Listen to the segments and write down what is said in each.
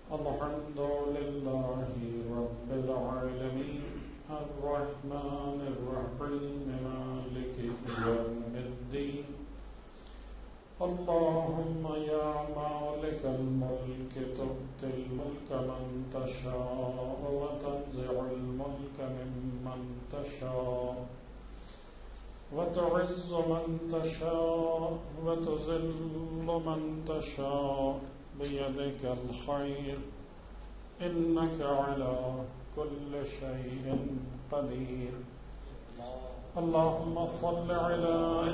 الحمد لله رب العالمين الرحمن الرحيم مالك يوم الدين اللهم يا مالك الملك تؤتي الملك من تشاء وتنزع الملك ممن تشاء وتعز من تشاء وتذل من تشاء بيدك الخير إنك على كل شيء قدير اللهم صل على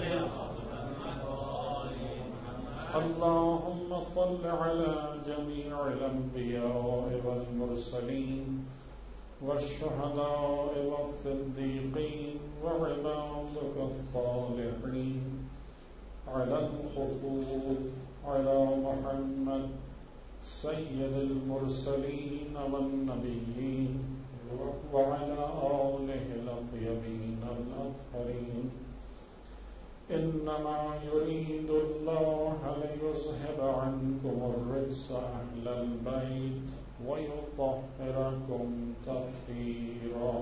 جميع الأنبياء والمرسلين والشهداء والصديقين وعبادك الصالحين على الخصوص على محمد سيد المرسلين والنبيين وعلى آله الطيبين الأطهرين إنما يريد الله ليذهب عنكم الرجس أهل البيت ويطهركم تطهيرا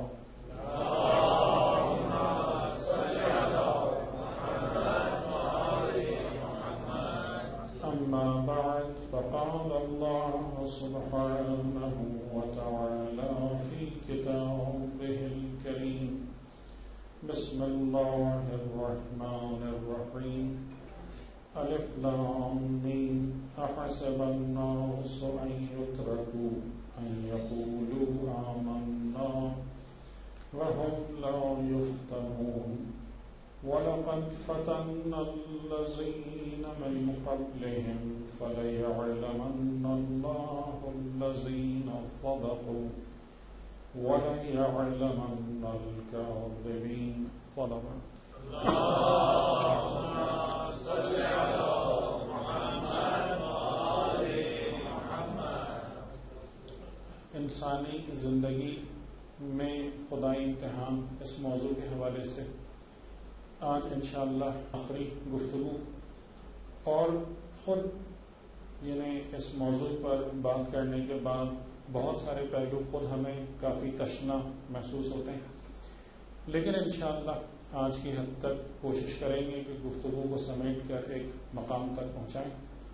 اللهم صل على محمد وآل محمد أما بعد فقال الله سبحانه وتعالى في كتابه الكريم بسم الله الرحمن الرحيم ألف لام ميم أحسب الناس أن يتركوا أن يقولوا آمنا وهم لا يفتنون ولقد فتنا الذين من قبلهم فليعلمن الله الذين صدقوا وَلَيَعْلَمَنَّ الْكَاذِبِينَ صلوات اللهم صل على محمد وآل محمد. انسانی زندگی میں خدائی امتحان اس موضوع کے حوالے سے آج انشاءاللہ آخری گفتگو اور خود اس موضوع پر بات کرنے کے بعد بہت سارے پہلو خود ہمیں کافی تشنا محسوس ہوتے ہیں، لیکن انشاءاللہ آج کی حد تک کوشش کریں گے کہ گفتگو کو سمیٹ کر ایک مقام تک پہنچائیں،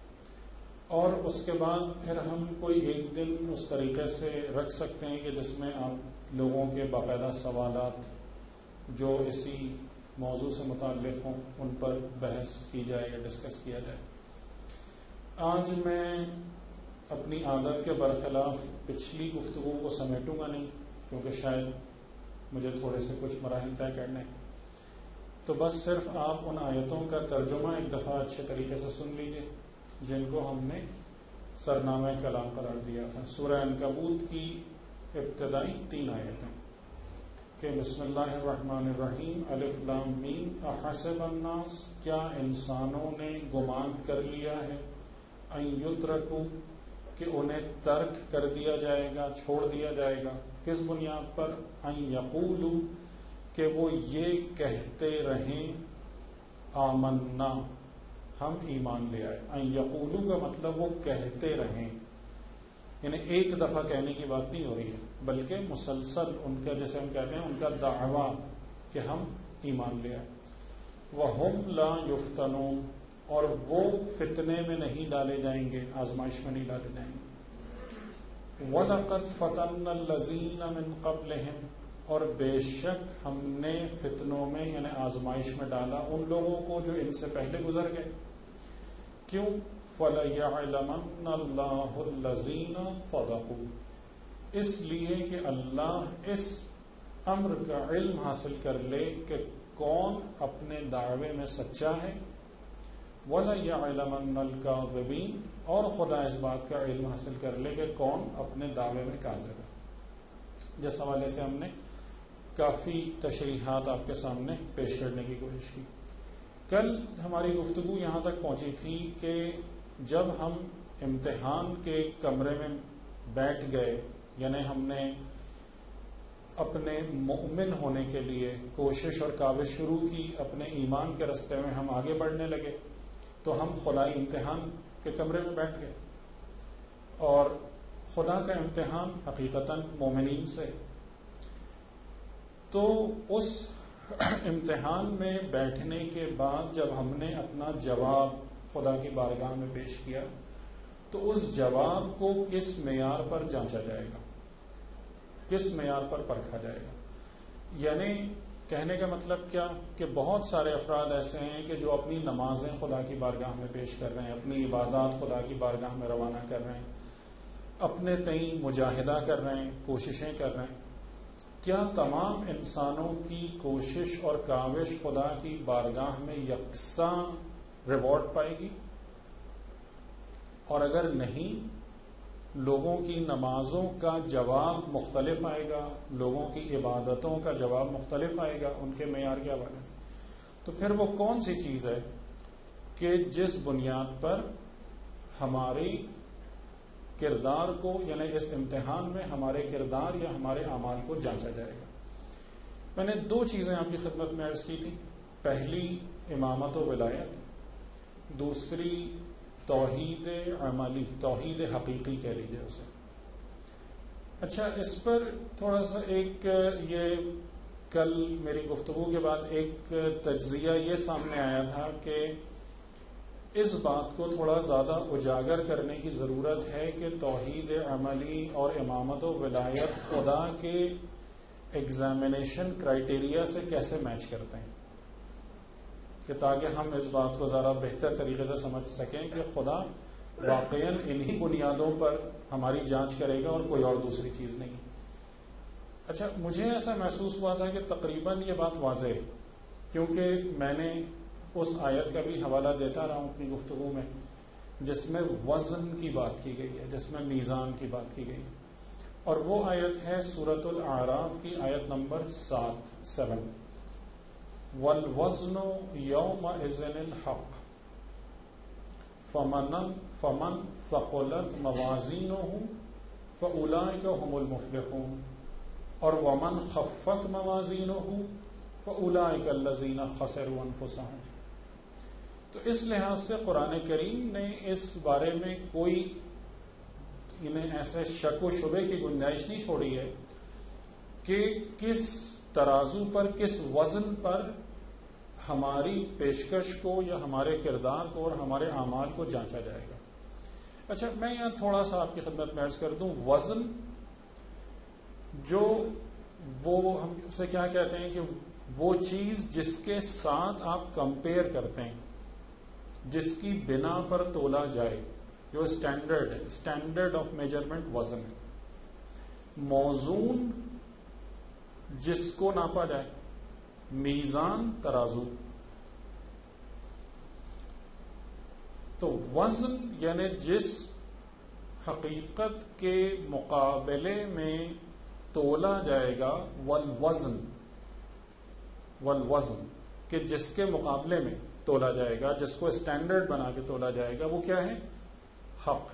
اور اس کے بعد پھر ہم کوئی ایک دن اس طریقے سے رکھ سکتے ہیں کہ جس میں آپ لوگوں کے باقاعدہ سوالات جو اسی موضوع سے متعلق ہوں ان پر بحث کی جائے یا ڈسکس کیا جائے۔ آج میں اپنی عادت کے برخلاف پچھلی گفتگو کو سمیٹوں گا نہیں، کیونکہ شاید مجھے تھوڑے سے کچھ مراحل طے کرنے، تو بس صرف آپ ان آیتوں کا ترجمہ ایک دفعہ اچھے طریقے سے سن لیجئے جن کو ہم نے سرنامہ کلام قرار دیا تھا۔ سورہ عنکبوت کی ابتدائی 3 آیتیں کہ بسم اللہ الرحمن الرحیم الف لام میم احسب الناس، کیا انسانوں نے گمان کر لیا ہے، ان یترکوا، کہ انہیں ترک کر دیا جائے گا، چھوڑ دیا جائے گا، کس بنیاد پر، ان یقولوا، کہ وہ یہ کہتے رہیں، آمنا، ہم ایمان لے آئے۔ ان یقولوا کا مطلب وہ کہتے رہیں، یعنی ایک دفعہ کہنے کی بات نہیں ہو رہی ہے، بلکہ مسلسل ان کا، جیسے ہم کہتے ہیں ان کا دعویٰ کہ ہم ایمان لے آئے۔ وَهُمْ لَا يُفْتَنُونَ، اور وہ فتنے میں نہیں ڈالے جائیں گے، آزمائش میں نہیں ڈالے جائیں گے۔ وَلَقَدْ فَتَنَّا الَّذِينَ مِنْ قَبْلِهِمْ، اور بے شک ہم نے فتنوں میں یعنی آزمائش میں ڈالا ان لوگوں کو جو ان سے پہلے گزر گئے۔ کیوں؟ فَلَيَعْلَمَنَّ اللَّهُ الَّذِينَ صَدَقُوا، اس لیے کہ اللہ اس امر کا علم حاصل کر لے کہ کون اپنے دعوے میں سچا ہے، وَلَيَعْلَمَنَّ الْكَاذِبِينَ، اور خدا اس بات کا علم حاصل کر لے کہ کون اپنے دعوے میں کاذب ہے۔ جس حوالے سے ہم نے کافی تشریحات آپ کے سامنے پیش کرنے کی کوشش کی۔ کل ہماری گفتگو یہاں تک پہنچی تھی کہ جب ہم امتحان کے کمرے میں بیٹھ گئے، یعنی ہم نے اپنے مؤمن ہونے کے لیے کوشش اور کاوش شروع کی، اپنے ایمان کے راستے میں ہم آگے بڑھنے لگے، تو ہم خدائی امتحان کے کمرے میں بیٹھ گئے، اور خدا کا امتحان حقیقتاً مومنین سے، تو اس امتحان میں بیٹھنے کے بعد جب ہم نے اپنا جواب خدا کی بارگاہ میں پیش کیا تو اس جواب کو کس معیار پر جانچا جائے گا، کس معیار پر پرکھا جائے گا. یعنی کہنے کا مطلب کیا کہ بہت سارے افراد ایسے ہیں کہ جو اپنی نمازیں خدا کی بارگاہ میں پیش کر رہے ہیں، اپنی عبادات خدا کی بارگاہ میں روانہ کر رہے ہیں، اپنے تئیں مجاہدہ کر رہے ہیں، کوششیں کر رہے ہیں. کیا تمام انسانوں کی کوشش اور کاوش خدا کی بارگاہ میں یکساں ریوارڈ پائے گی؟ اور اگر نہیں، لوگوں کی نمازوں کا جواب مختلف آئے گا، لوگوں کی عبادتوں کا جواب مختلف آئے گا ان کے معیار کے حوالے سے. تو پھر وہ کون سی چیز ہے کہ جس بنیاد پر ہماری کردار کو، یعنی اس امتحان میں ہمارے کردار یا ہمارے اعمال کو جانچا جائے گا؟ میں نے 2 چیزیں آپ کی خدمت میں عرض کی تھی. پہلی امامت و ولایت، دوسری توحید عملی، توحید حقیقی کہہ لیجیے اسے. اچھا، اس پر تھوڑا سا ایک یہ کل میری گفتگو کے بعد ایک تجزیہ یہ سامنے آیا تھا کہ اس بات کو تھوڑا زیادہ اجاگر کرنے کی ضرورت ہے کہ توحید عملی اور امامت و ولایت خدا کے ایگزامینیشن کرائیٹیریا سے کیسے میچ کرتے ہیں، کہ تاکہ ہم اس بات کو ذرا بہتر طریقے سے سمجھ سکیں کہ خدا واقعاً انہی بنیادوں پر ہماری جانچ کرے گا اور کوئی اور دوسری چیز نہیں. اچھا، مجھے ایسا محسوس ہوا تھا کہ تقریباً یہ بات واضح ہے، کیونکہ میں نے اس آیت کا بھی حوالہ دیتا رہا ہوں اپنی گفتگو میں جس میں وزن کی بات کی گئی ہے، جس میں میزان کی بات کی گئی، اور وہ آیت ہے سورۃ الاعراف کی آیت نمبر 7 وَالْوَزْنُ يَوْمَئِذٍ الْحَقُّ فَمَنْ ثَقُلَتْ مَوَازِينُهُ فَأُولَئِكَ هُمُ الْمُفْلِحُونَ اور وَمَنْ خَفَّتْ مَوَازِينُهُ فَأُولَئِكَ الَّذِينَ خَسِرُوا أَنفُسَهُمْ. تو اس لحاظ سے قرآن کریم نے اس بارے میں کوئی انہیں ایسے شک و شبے کی گنجائش نہیں چھوڑی ہے کہ کس ترازو پر، کس وزن پر ہماری پیشکش کو یا ہمارے کردار کو اور ہمارے اعمال کو جانچا جائے گا. اچھا، میں یہاں تھوڑا سا آپ کی خدمت میں عرض کر دوں. وزن جو وہ ہم اسے کیا کہتے ہیں کہ وہ چیز جس کے ساتھ آپ کمپیئر کرتے ہیں، جس کی بنا پر تولا جائے، جو اسٹینڈرڈ ہے، اسٹینڈرڈ آف میجرمنٹ وزن ہے. موزون جس کو ناپا جائے، میزان ترازو. تو وزن یعنی جس حقیقت کے مقابلے میں تولا جائے گا، والوزن کہ جس کے مقابلے میں تولا جائے گا، جس کو اسٹینڈرڈ بنا کے تولا جائے گا، وہ کیا ہے؟ حق ہے.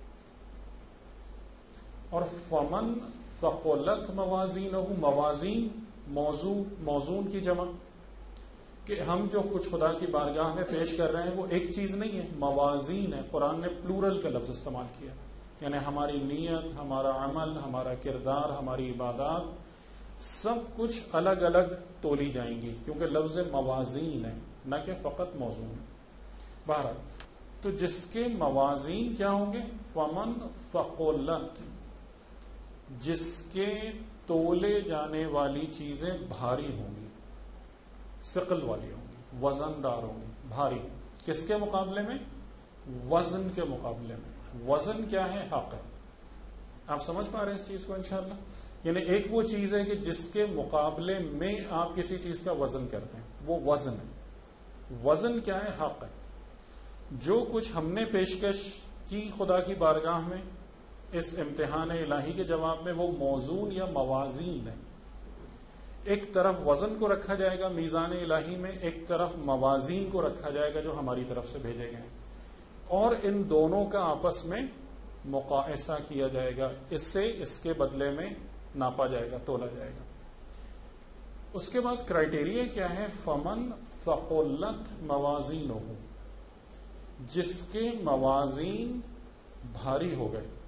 اور فمن ثقلت موازینہ، موازین موزون کی جمع، کہ ہم جو کچھ خدا کی بارگاہ میں پیش کر رہے ہیں وہ ایک چیز نہیں ہے، موازین ہے. قرآن نے پلورل کا لفظ استعمال کیا، یعنی ہماری نیت، ہمارا عمل، ہمارا کردار، ہماری عبادات سب کچھ الگ الگ تولی جائیں گی، کیونکہ لفظ موازین ہے نہ کہ فقط موزون ہے. بہرحال تو جس کے موازین کیا ہوں گے؟ فمن ثقلت، جس کے تولے جانے والی چیزیں بھاری ہوں گی، ثقل والی ہوں گی، وزن دار ہوں گی، بھاری. کس کے مقابلے میں؟ وزن کے مقابلے میں. وزن کیا ہے؟ حق ہے. آپ سمجھ پا رہے ہیں اس چیز کو انشاءاللہ؟ یعنی ایک وہ چیز ہے کہ جس کے مقابلے میں آپ کسی چیز کا وزن کرتے ہیں، وہ وزن ہے. وزن کیا ہے؟ حق ہے. جو کچھ ہم نے پیشکش کی خدا کی بارگاہ میں اس امتحان الہی کے جواب میں، وہ موزون یا موازین ہے. ایک طرف وزن کو رکھا جائے گا میزان الہی میں، ایک طرف موازین کو رکھا جائے گا جو ہماری طرف سے بھیجے گئے، اور ان دونوں کا آپس میں مقایسہ کیا جائے گا. اس سے اس کے بدلے میں ناپا جائے گا، تولا جائے گا. اس کے بعد کرائیٹیریا کیا ہے؟ فمن ثقلت موازینہ، جس کے موازین بھاری ہو گئے.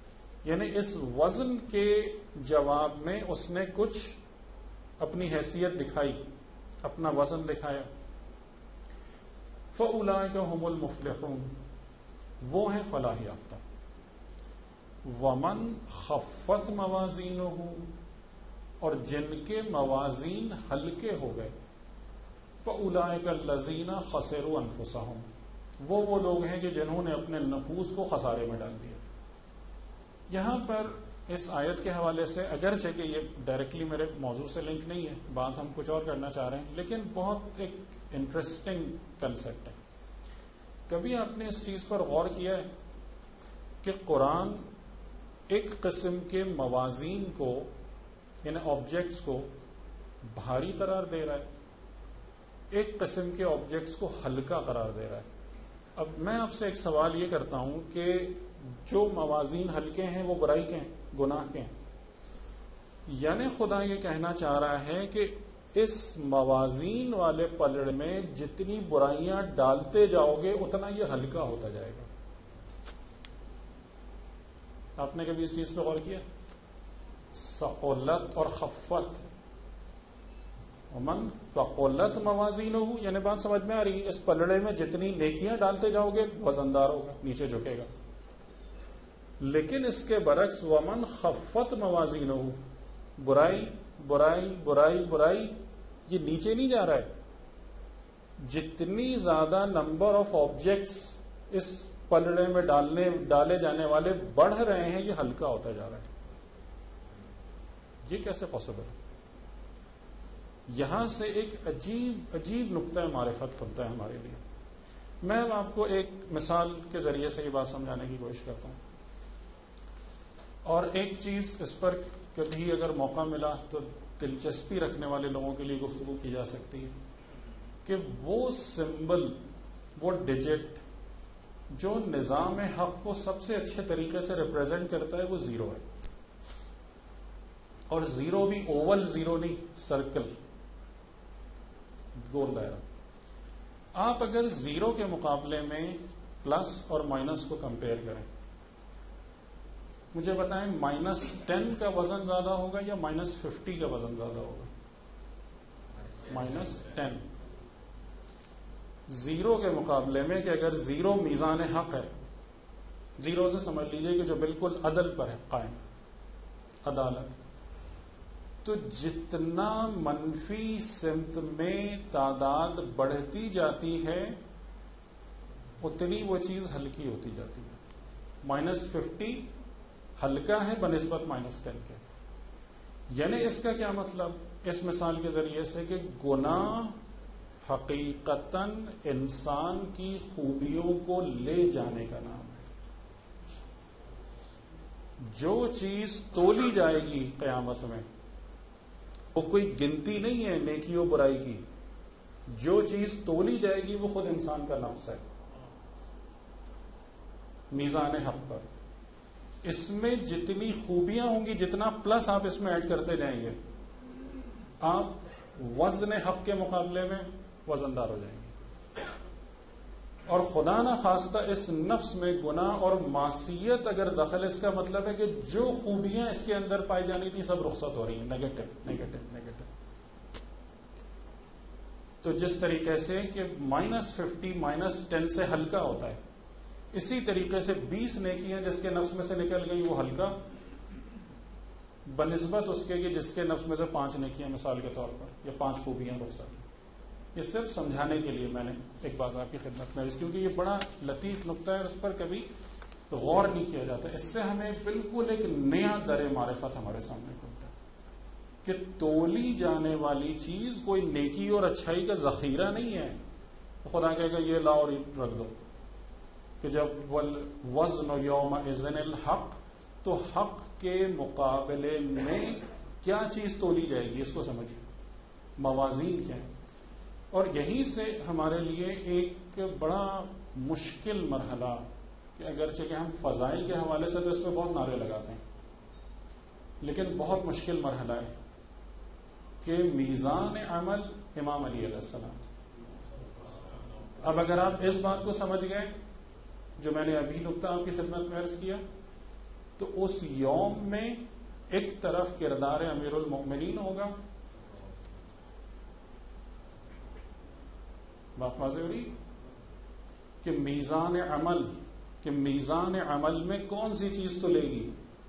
یعنی اس وزن کے جواب میں اس نے کچھ اپنی حیثیت دکھائی، اپنا وزن دکھایا. فَأُولَٰئِكَ هُمُ الْمُفْلِحُونَ، وہ ہیں فلاح یافتہ. وَمَنْ خَفَّتْ مَوَازِينُهُ، اور جن کے موازین ہلکے ہو گئے. فَأُولَٰئِكَ الَّذِينَ خَسِرُوا أَنفُسَهُمْ، وہ لوگ ہیں کہ جنہوں نے اپنے نفوس کو خسارے میں ڈال دیا. یہاں پر اس آیت کے حوالے سے، اگرچہ کہ یہ ڈائریکٹلی میرے موضوع سے لنک نہیں ہے، بات ہم کچھ اور کرنا چاہ رہے ہیں، لیکن بہت ایک انٹرسٹنگ کنسیپٹ ہے. کبھی آپ نے اس چیز پر غور کیا ہے کہ قرآن ایک قسم کے موازین کو، یعنی آبجیکٹس کو بھاری قرار دے رہا ہے، ایک قسم کے آبجیکٹس کو ہلکا قرار دے رہا ہے. اب میں آپ سے ایک سوال یہ کرتا ہوں کہ جو موازین ہلکے ہیں وہ برائی کے ہیں، گناہ کے ہیں. یعنی خدا یہ کہنا چاہ رہا ہے کہ اس موازین والے پلڑ میں جتنی برائیاں ڈالتے جاؤ گے اتنا یہ ہلکا ہوتا جائے گا. آپ نے کبھی اس چیز پہ غور کیا؟ ثقلت اور خفت. ومن ثقلت موازینہ، یعنی بات سمجھ میں آ رہی ہے؟ اس پلڑے میں جتنی نیکیاں ڈالتے جاؤ گے وزندار ہوگا، نیچے جھکے گا. لیکن اس کے برعکس ومن خفت موازینہ، برائی برائی برائی برائی، یہ نیچے نہیں جا رہا ہے. جتنی زیادہ نمبر آف آبجیکٹس اس پلڑے میں ڈالے جانے والے بڑھ رہے ہیں، یہ ہلکا ہوتا جا رہا ہے. یہ کیسے پاسبل ہے؟ یہاں سے ایک عجیب عجیب نقطہ معرفت کھلتا ہے ہمارے لیے. میں اب آپ کو ایک مثال کے ذریعے سے یہ بات سمجھانے کی کوشش کرتا ہوں. اور ایک چیز اس پر کبھی اگر موقع ملا تو دلچسپی رکھنے والے لوگوں کے لیے گفتگو کی جا سکتی ہے کہ وہ سمبل، وہ ڈیجٹ جو نظام حق کو سب سے اچھے طریقے سے ریپرزینٹ کرتا ہے وہ زیرو ہے. اور زیرو بھی اوول زیرو نہیں، سرکل، گول دائرہ. آپ اگر زیرو کے مقابلے میں پلس اور مائنس کو کمپیئر کریں، مجھے بتائیں -10 کا وزن زیادہ ہوگا یا -50 کا وزن زیادہ ہوگا؟ -10. زیرو کے مقابلے میں کہ اگر زیرو میزان حق ہے، زیرو سے سمجھ لیجئے کہ جو بالکل عدل پر ہے، قائم عدالت، تو جتنا منفی سمت میں تعداد بڑھتی جاتی ہے اتنی وہ چیز ہلکی ہوتی جاتی ہے. -50 ہلکا ہے بنسبت -10 کے. یعنی اس کا کیا مطلب اس مثال کے ذریعے سے کہ گناہ حقیقتاً انسان کی خوبیوں کو لے جانے کا نام ہے. جو چیز تولی جائے گی قیامت میں وہ کوئی گنتی نہیں ہے نیکی و برائی کی. جو چیز تولی جائے گی وہ خود انسان کا نفس ہے میزان حق پر. اس میں جتنی خوبیاں ہوں گی، جتنا پلس آپ اس میں ایڈ کرتے جائیں گے، آپ وزن حق کے مقابلے میں وزندار ہو جائیں گے. اور خدا نہ خواستہ اس نفس میں گناہ اور معصیت اگر دخل، اس کا مطلب ہے کہ جو خوبیاں اس کے اندر پائی جانی تھی سب رخصت ہو رہی ہیں، نیگیٹو نیگیٹو نیگیٹو. تو جس طریقے سے کہ -50 -10 سے ہلکا ہوتا ہے، اسی طریقے سے 20 نیکیاں جس کے نفس میں سے نکل گئی وہ ہلکا بنسبت اس کے کہ جس کے نفس میں سے 5 نیکیاں مثال کے طور پر یا 5 خوبیاں رخصت. یہ صرف سمجھانے کے لیے میں نے ایک بات آپ کی خدمت میں، کیونکہ یہ بڑا لطیف نقطہ ہے اور اس پر کبھی غور نہیں کیا جاتا. اس سے ہمیں بالکل ایک نیا در معرفت ہمارے سامنے کھلتا ہے کہ تولی جانے والی چیز کوئی نیکی اور اچھائی کا ذخیرہ نہیں ہے. خدا کہے گا یہ لا اور رکھ دو، کہ جب وزن یومئذ الحق، تو حق کے مقابلے میں کیا چیز تولی جائے گی، اس کو سمجھیے، موازین کیا ہے. اور یہیں سے ہمارے لیے ایک بڑا مشکل مرحلہ، کہ اگرچہ کہ ہم فضائل کے حوالے سے تو اس پہ بہت نعرے لگاتے ہیں، لیکن بہت مشکل مرحلہ ہے کہ میزان عمل امام علی علیہ السلام. اب اگر آپ اس بات کو سمجھ گئے جو میں نے ابھی نقطہ آپ کی خدمت میں عرض کیا تو اس یوم میں ایک طرف کردار امیر المؤمنین ہوگا. بات واضح ہو رہی کہ میزان عمل میں کون سی چیز تو لے گی.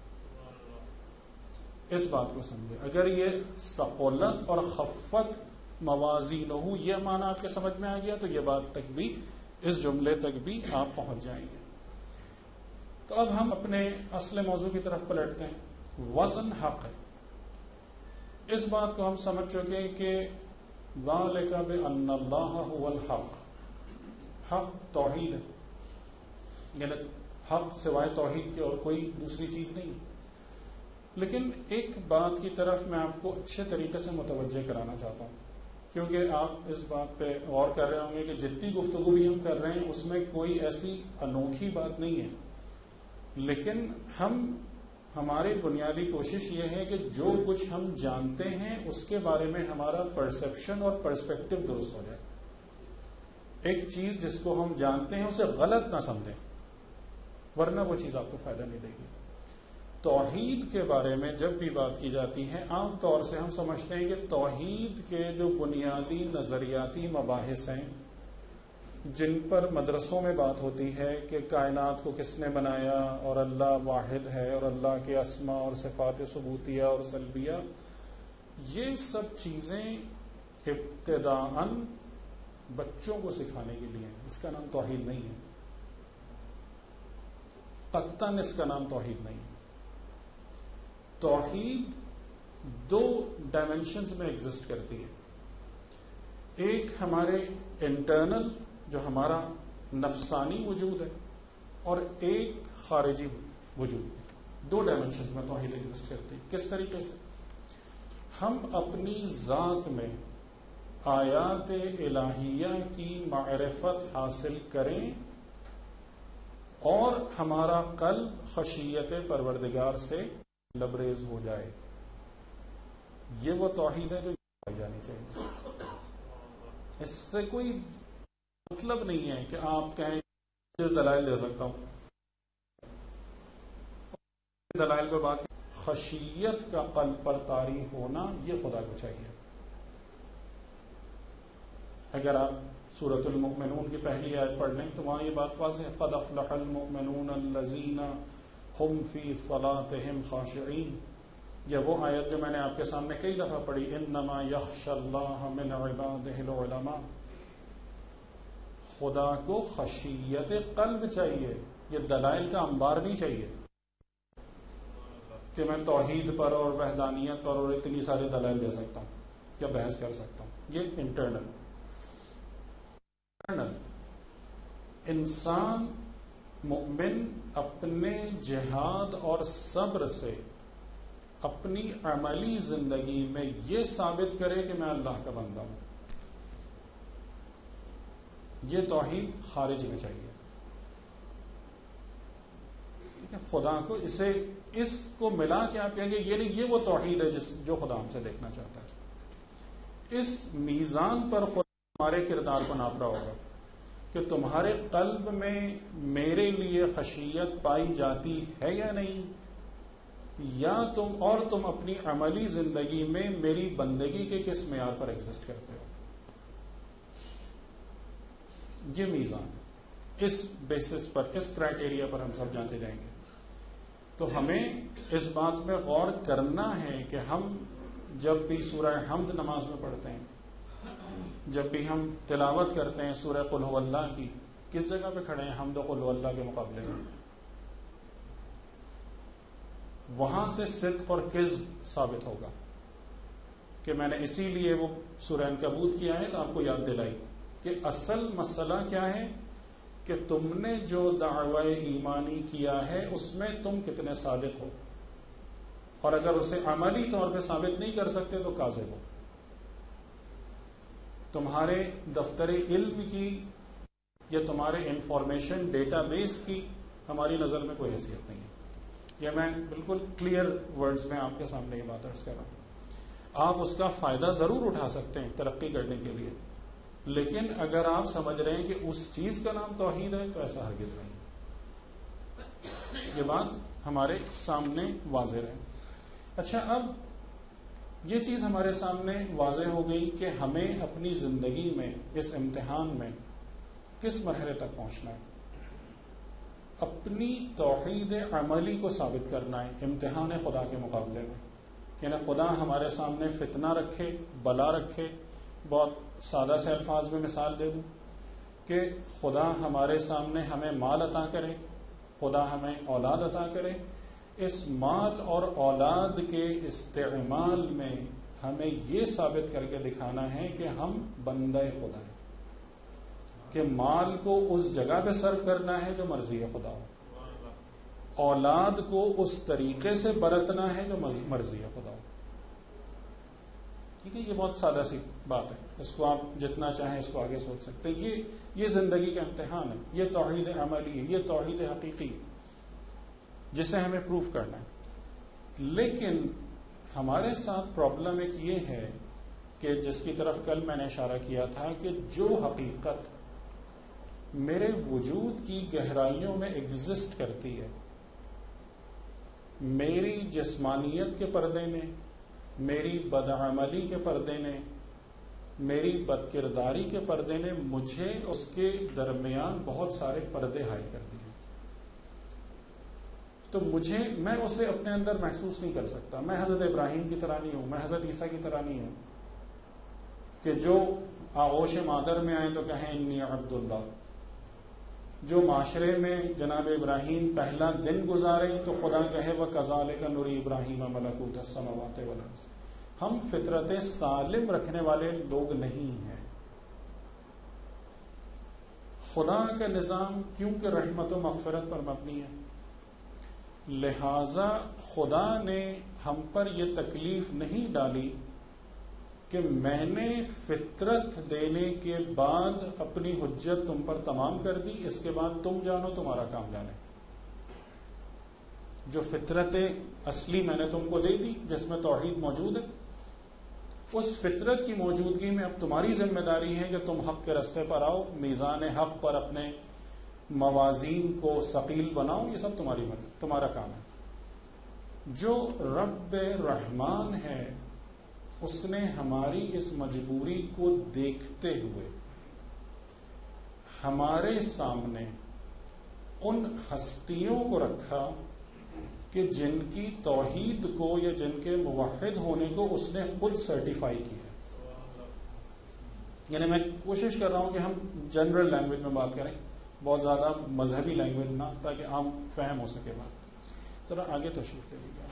اس بات کو سمجھے. اگر یہ ثقلت اور خفت موازینہ یہ معنی آپ کے سمجھ میں آ گیا تو یہ بات تک بھی, اس جملے تک بھی آپ پہنچ جائیں گے. تو اب ہم اپنے اصل موضوع کی طرف پلٹتے ہیں. وزن حق ہے. اس بات کو ہم سمجھ چکے کہ ذالک بأن اللہ هو الحق. حق توحید ہے, یعنی حق سوائے توحید کے اور کوئی دوسری چیز نہیں. لیکن ایک بات کی طرف میں آپ کو اچھے طریقے سے متوجہ کرانا چاہتا ہوں, کیونکہ آپ اس بات پہ غور کر رہے ہوں گے کہ جتنی گفتگو بھی ہم کر رہے ہیں اس میں کوئی ایسی انوکھی بات نہیں ہے, لیکن ہماری بنیادی کوشش یہ ہے کہ جو کچھ ہم جانتے ہیں اس کے بارے میں ہمارا پرسپشن اور پرسپیکٹو درست ہو جائے. ایک چیز جس کو ہم جانتے ہیں اسے غلط نہ سمجھیں, ورنہ وہ چیز آپ کو فائدہ نہیں دے گی. توحید کے بارے میں جب بھی بات کی جاتی ہے عام طور سے ہم سمجھتے ہیں کہ توحید کے جو بنیادی نظریاتی مباحث ہیں جن پر مدرسوں میں بات ہوتی ہے کہ کائنات کو کس نے بنایا اور اللہ واحد ہے اور اللہ کے اسماء اور صفات ثبوتیہ اور سلبیہ, یہ سب چیزیں ابتداءً بچوں کو سکھانے کے لیے. اس کا نام توحید نہیں ہے, قطعاً اس کا نام توحید نہیں ہے. توحید دو ڈائمینشنز میں ایگزسٹ کرتی ہے. ایک ہمارے انٹرنل جو ہمارا نفسانی وجود ہے, اور ایک خارجی وجود. دو ڈائمینشنز میں توحید ایگزسٹ کرتی ہے. کس طریقے سے؟ ہم اپنی ذات میں آیات الہیہ کی معرفت حاصل کریں اور ہمارا قلب خشیت پروردگار سے لبریز ہو جائے. یہ وہ توحید ہے جو پائی جانی چاہیے. اس سے کوئی مطلب نہیں ہے کہ آپ کہیں دلائل دے سکتا ہوں, دلائل پہ بات. خشیت کا قلب پر طاری ہونا یہ خدا کو چاہیے. اگر آپ سورۃ المؤمنون کی پہلی آیت پڑھ لیں تو وہاں یہ بات واضح ہے, قد افلح المؤمنون الذین ہم فی صلاتہم خاشعین. یہ وہ آیت جو میں نے آپ کے سامنے کئی دفعہ پڑھی, انما یخشی اللہ من عبادہ العلماء. خدا کو خشیت قلب چاہیے, یہ دلائل کا انبار نہیں چاہیے کہ میں توحید پر اور وحدانیت پر اور اتنی سارے دلائل دے سکتا ہوں یا بحث کر سکتا ہوں. یہ انٹرنل. انسان مومن اپنے جہاد اور صبر سے اپنی عملی زندگی میں یہ ثابت کرے کہ میں اللہ کا بندہ ہوں. یہ توحید خارج میں چاہیے. خدا کو اس کو ملا کے آپ کہیں گے یہ نہیں, یہ وہ توحید ہے جو خدا ہم سے دیکھنا چاہتا ہے. اس میزان پر خدا ہمارے کردار کو ناپ رہا ہوگا کہ تمہارے قلب میں میرے لیے خشیت پائی جاتی ہے یا نہیں, یا تم اپنی عملی زندگی میں میری بندگی کے کس معیار پر ایگزسٹ کرتے ہو. یہ میزان, اس بیسس پر, اس کرائٹیریا پر ہم سب جانتے جائیں گے. تو ہمیں اس بات میں غور کرنا ہے کہ ہم جب بھی سورہ حمد نماز میں پڑھتے ہیں, جب بھی ہم تلاوت کرتے ہیں سورہ قل هو اللہ کی, کس جگہ پہ کھڑے ہیں حمد و قل هو اللہ کے مقابلے میں؟ وہاں سے صدق اور کذب ثابت ہوگا کہ میں نے اسی لیے وہ سورہ عنکبوت کی آیت آپ کو یاد دلائی کہ اصل مسئلہ کیا ہے کہ تم نے جو دعوی ایمانی کیا ہے اس میں تم کتنے صادق ہو, اور اگر اسے عملی طور پہ ثابت نہیں کر سکتے تو کاذب ہو. تمہارے دفتر علم کی یا تمہارے انفارمیشن ڈیٹا بیس کی ہماری نظر میں کوئی حیثیت نہیں ہے. یہ میں بالکل کلیئر ورڈز میں آپ کے سامنے یہ بات عرض کر رہا ہوں. آپ اس کا فائدہ ضرور اٹھا سکتے ہیں ترقی کرنے کے لیے, لیکن اگر آپ سمجھ رہے ہیں کہ اس چیز کا نام توحید ہے تو ایسا ہرگز نہیں. یہ بات ہمارے سامنے واضح رہے. اچھا، اب یہ چیز ہمارے سامنے واضح ہو گئی کہ ہمیں اپنی زندگی میں اس امتحان میں کس مرحلے تک پہنچنا ہے. اپنی توحید عملی کو ثابت کرنا ہے امتحان خدا کے مقابلے میں. یعنی خدا ہمارے سامنے فتنہ رکھے، بلا رکھے. بہت سادہ سے الفاظ میں مثال دے دوں کہ خدا ہمارے سامنے ہمیں مال عطا کرے، خدا ہمیں اولاد عطا کرے. اس مال اور اولاد کے استعمال میں ہمیں یہ ثابت کر کے دکھانا ہے کہ ہم بندہ خدا ہیں، کہ مال کو اس جگہ پہ صرف کرنا ہے جو مرضی خدا ہو، اولاد کو اس طریقے سے برتنا ہے جو مرضی خدا ہو. ٹھیک ہے، یہ بہت سادہ سی بات ہے، اس کو آپ جتنا چاہیں اس کو آگے سوچ سکتے ہیں. یہ زندگی کا امتحان ہے، یہ توحید عملی ہے، یہ توحید حقیقی جسے ہمیں پروف کرنا ہے. لیکن ہمارے ساتھ پرابلم ایک یہ ہے کہ جس کی طرف کل میں نے اشارہ کیا تھا کہ جو حقیقت میرے وجود کی گہرائیوں میں ایگزسٹ کرتی ہے، میری جسمانیت کے پردے میں، میری بدعملی کے پردے نے، میری بد کرداری کے پردے نے مجھے اس کے درمیان بہت سارے پردے حائل کر دیے. تو میں اسے اپنے اندر محسوس نہیں کر سکتا. میں حضرت ابراہیم کی طرح نہیں ہوں، میں حضرت عیسیٰ کی طرح نہیں ہوں کہ جو آغوش مادر میں آئیں تو کہیں انی عبداللہ. جو معاشرے میں جناب ابراہیم پہلا دن گزارے تو خدا کہے وَكَذَلِكَ نُرِي إِبْرَاهِيمَ مَلَكُوتَ السَّمَاوَاتِ وَالْأَرْضِ. ہم فطرت سالم رکھنے والے لوگ نہیں ہیں. خدا کا نظام کیونکہ رحمت و مغفرت پر مبنی ہے، لہذا خدا نے ہم پر یہ تکلیف نہیں ڈالی کہ میں نے فطرت دینے کے بعد اپنی حجت تم پر تمام کر دی، اس کے بعد تم جانو تمہارا کام جانے. جو فطرت اصلی میں نے تم کو دے دی جس میں توحید موجود ہے، اس فطرت کی موجودگی میں اب تمہاری ذمہ داری ہے کہ تم حق کے رستے پر آؤ، میزان حق پر اپنے موازین کو ثقیل بناؤ. یہ سب تمہارا کام ہے. جو رب رحمان ہے اس نے ہماری اس مجبوری کو دیکھتے ہوئے ہمارے سامنے ان ہستیوں کو رکھا کہ جن کی توحید کو یا جن کے موحد ہونے کو اس نے خود سرٹیفائی کیا. یعنی میں کوشش کر رہا ہوں کہ ہم جنرل لینگویج میں بات کریں، بہت زیادہ مذہبی لینگویج نہ، تاکہ عام فہم ہو سکے بات. ذرا آگے تشریف لے لیجیے.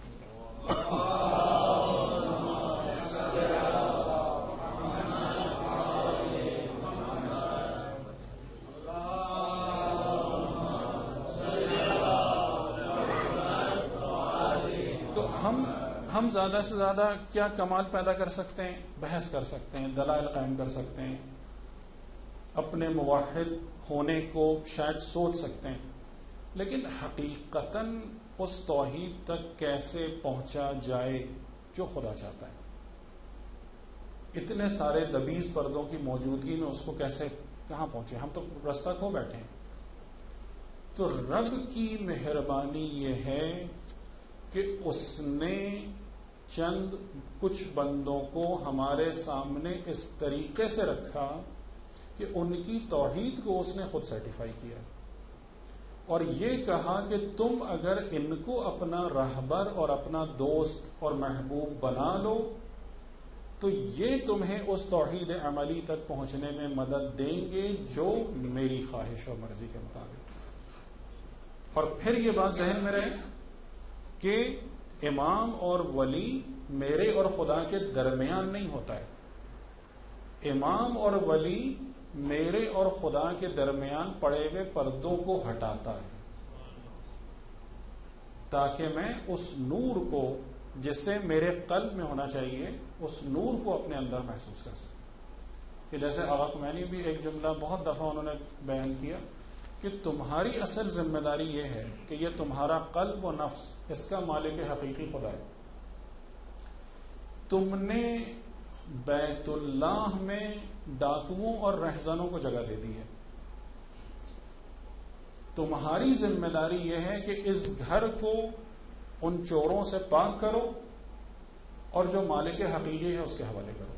تو ہم زیادہ سے زیادہ کیا کمال پیدا کر سکتے ہیں؟ بحث کر سکتے ہیں، دلائل قائم کر سکتے ہیں، اپنے موحد ہونے کو شاید سوچ سکتے ہیں، لیکن حقیقتاً اس توحید تک کیسے پہنچا جائے جو خدا چاہتا ہے؟ اتنے سارے دبیز پردوں کی موجودگی میں اس کو کہاں پہنچے؟ ہم تو رستہ کھو بیٹھے ہیں. تو رب کی مہربانی یہ ہے کہ اس نے چند کچھ بندوں کو ہمارے سامنے اس طریقے سے رکھا کہ ان کی توحید کو اس نے خود سرٹیفائی کیا اور یہ کہا کہ تم اگر ان کو اپنا رہبر اور اپنا دوست اور محبوب بنا لو تو یہ تمہیں اس توحید عملی تک پہنچنے میں مدد دیں گے جو میری خواہش اور مرضی کے مطابق. اور پھر یہ بات ذہن میں رہے کہ امام اور ولی میرے اور خدا کے درمیان نہیں ہوتا ہے. امام اور ولی میرے اور خدا کے درمیان پڑے ہوئے پردوں کو ہٹاتا ہے تاکہ میں اس نور کو جس سے میرے قلب میں ہونا چاہیے اس نور کو اپنے اندر محسوس کر سکوں. کہ جیسے آغا خمینی بھی ایک جملہ بہت دفعہ انہوں نے بیان کیا کہ تمہاری اصل ذمہ داری یہ ہے کہ یہ تمہارا قلب و نفس اس کا مالک حقیقی خدا ہے. تم نے بیت اللہ میں ڈاکوؤں اور رہزنوں کو جگہ دے دی ہے. تمہاری ذمہ داری یہ ہے کہ اس گھر کو ان چوروں سے پاک کرو اور جو مالک حقیقی ہے اس کے حوالے کرو.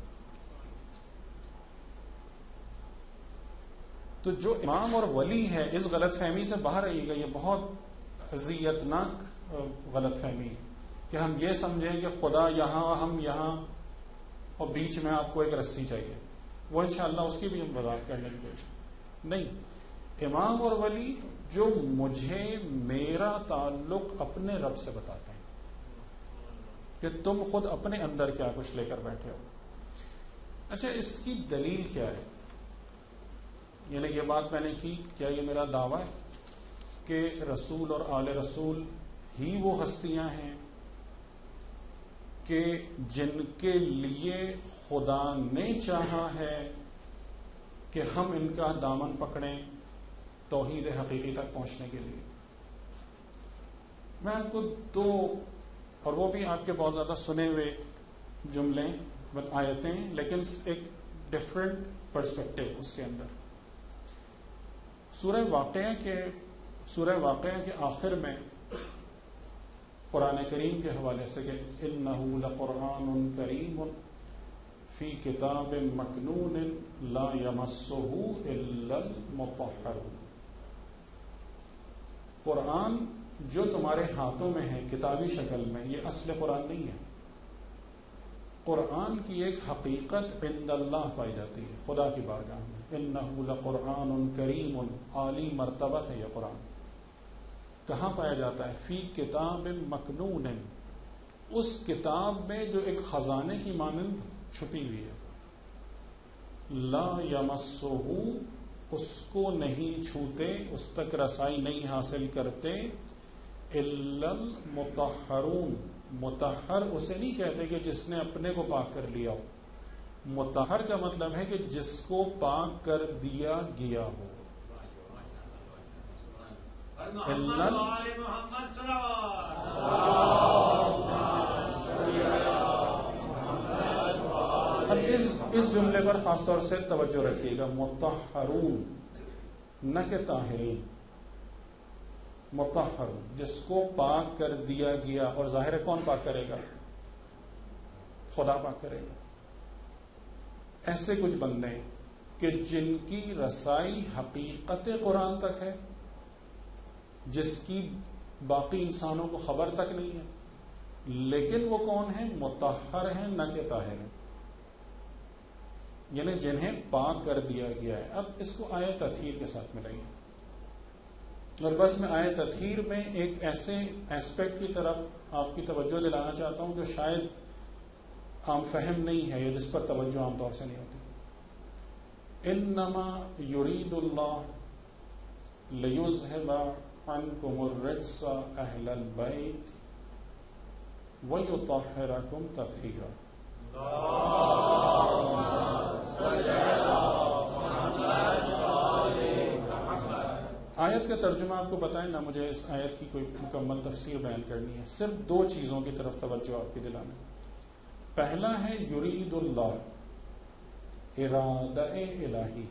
تو جو امام اور ولی ہے اس غلط فہمی سے باہر رہیے گا. یہ بہت اذیتناک غلط فہمی ہے کہ ہم یہ سمجھیں کہ خدا یہاں ہم یہاں اور بیچ میں آپ کو ایک رسی چاہیے. وہ انشاءاللہ اس کی بھی ہم وضاحت کرنے کی کوشش نہیں. امام اور ولی جو مجھے میرا تعلق اپنے رب سے بتاتے ہیں کہ تم خود اپنے اندر کیا کچھ لے کر بیٹھے ہو. اچھا اس کی دلیل کیا ہے؟ یعنی یہ بات میں نے کی، کیا یہ میرا دعویٰ ہے کہ رسول اور آل رسول ہی وہ ہستیاں ہیں کہ جن کے لیے خدا نے چاہا ہے کہ ہم ان کا دامن پکڑیں توحید حقیقی تک پہنچنے کے لیے؟ میں آپ کو دو، اور وہ بھی آپ کے بہت زیادہ سنے ہوئے جملے آیتیں، لیکن ایک ڈفرینٹ پرسپیکٹو اس کے اندر. سورہ واقعہ کے آخر میں قرآن کریم کے حوالے سے کہ اِنَّهُ لَقُرْآنٌ كَرِيمٌ فِي كِتَابٍ مَكْنُونٍ لَا يَمَسُّهُ إِلَّا الْمُطَهَّرُونَ. قرآن جو تمہارے ہاتھوں میں ہے کتابی شکل میں، یہ اصل قرآن نہیں ہے. قرآن کی ایک حقیقت عند اللہ پائی جاتی ہے، خدا کی بارگاہ میں. اِنَّهُ لَقُرْآنٌ كَرِيمٌ، عالی مرتبت ہے یہ قرآن. کہاں پایا جاتا ہے؟ فی کتاب مکنون، اس کتاب میں جو ایک خزانے کی مانند چھپی ہوئی ہے. لا یمسہ، اس کو نہیں چھوتے، اس تک رسائی نہیں حاصل کرتے، الا المطہرون. مطہر اسے نہیں کہتے کہ جس نے اپنے کو پاک کر لیا ہو. مطہر کا مطلب ہے کہ جس کو پاک کر دیا گیا ہو. اب اس جملے پر خاص طور سے توجہ رکھیے گا. مطہرون نہ کہ طاہرین. مطہر جس کو پاک کر دیا گیا، اور ظاہر ہے کون پاک کرے گا؟ خدا پاک کرے گا. ایسے کچھ بندے کہ جن کی رسائی حقیقت قرآن تک ہے، جس کی باقی انسانوں کو خبر تک نہیں ہے، لیکن وہ کون ہیں؟ مطہر ہیں نہ کہ طاہر ہیں، یعنی جنہیں پاک کر دیا گیا ہے. اب اس کو آیت تطہیر کے ساتھ ملائیے. اور بس میں آیت تطہیر میں ایک ایسے ایسپیکٹ کی طرف آپ کی توجہ دلانا چاہتا ہوں جو شاید عام فہم نہیں ہے یا جس پر توجہ عام طور سے نہیں ہوتی. انما یرید اللہ لیذھب عنکم الرجس اہل البیت ویطہرکم تطہیرا. آیت کا ترجمہ آپ کو بتائیں نہ، مجھے اس آیت کی کوئی مکمل تفسیر بیان کرنی ہے، صرف دو چیزوں کی طرف توجہ آپ کی دلانا. پہلا ہے یرید اللہ، ارادہ الہی.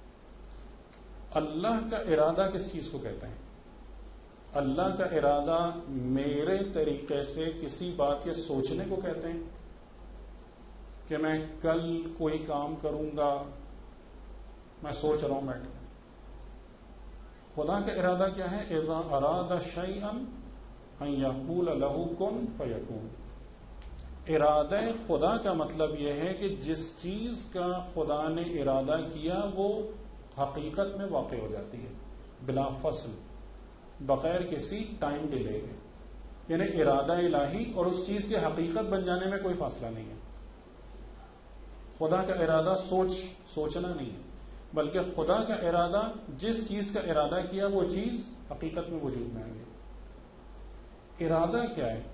اللہ کا ارادہ کس چیز کو کہتے ہیں؟ اللہ کا ارادہ میرے طریقے سے کسی بات کے سوچنے کو کہتے ہیں کہ میں کل کوئی کام کروں گا، میں سوچ رہا ہوں بیٹھ کے. خدا کا ارادہ کیا ہے؟ اذا اراد شیئا ان یقول له کن فیکون. ارادہ خدا کا مطلب یہ ہے کہ جس چیز کا خدا نے ارادہ کیا وہ حقیقت میں واقع ہو جاتی ہے بلا فصل، بغیر کسی ٹائم ڈیلے کے. یعنی ارادہ الہی اور اس چیز کے حقیقت بن جانے میں کوئی فاصلہ نہیں ہے. خدا کا ارادہ سوچنا نہیں ہے، بلکہ خدا کا ارادہ جس چیز کا ارادہ کیا وہ چیز حقیقت میں وجود میں آ گئی. ارادہ کیا ہے؟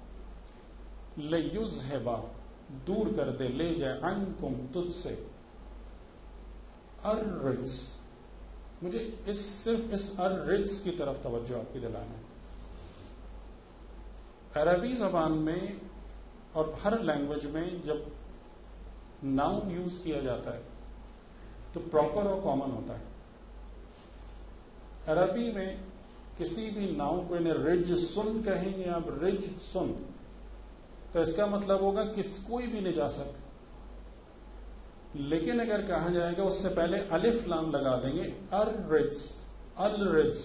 لیذھب، دور کر دے، لے جائے، عنکم، تجھ سے، الرجس. مجھے صرف اس الرجس کی طرف توجہ آپ کی دلانا ہے. عربی زبان میں اور ہر لینگویج میں جب ناؤن یوز کیا جاتا ہے تو پراپر اور کامن ہوتا ہے. عربی میں کسی بھی ناؤن کو انہیں رج سن کہیں گے آپ، رج سن، تو اس کا مطلب ہوگا کوئی بھی نجاست. لیکن اگر کہا جائے گا اس سے پہلے الف لام لگا دیں گے، الرجس، الرجس،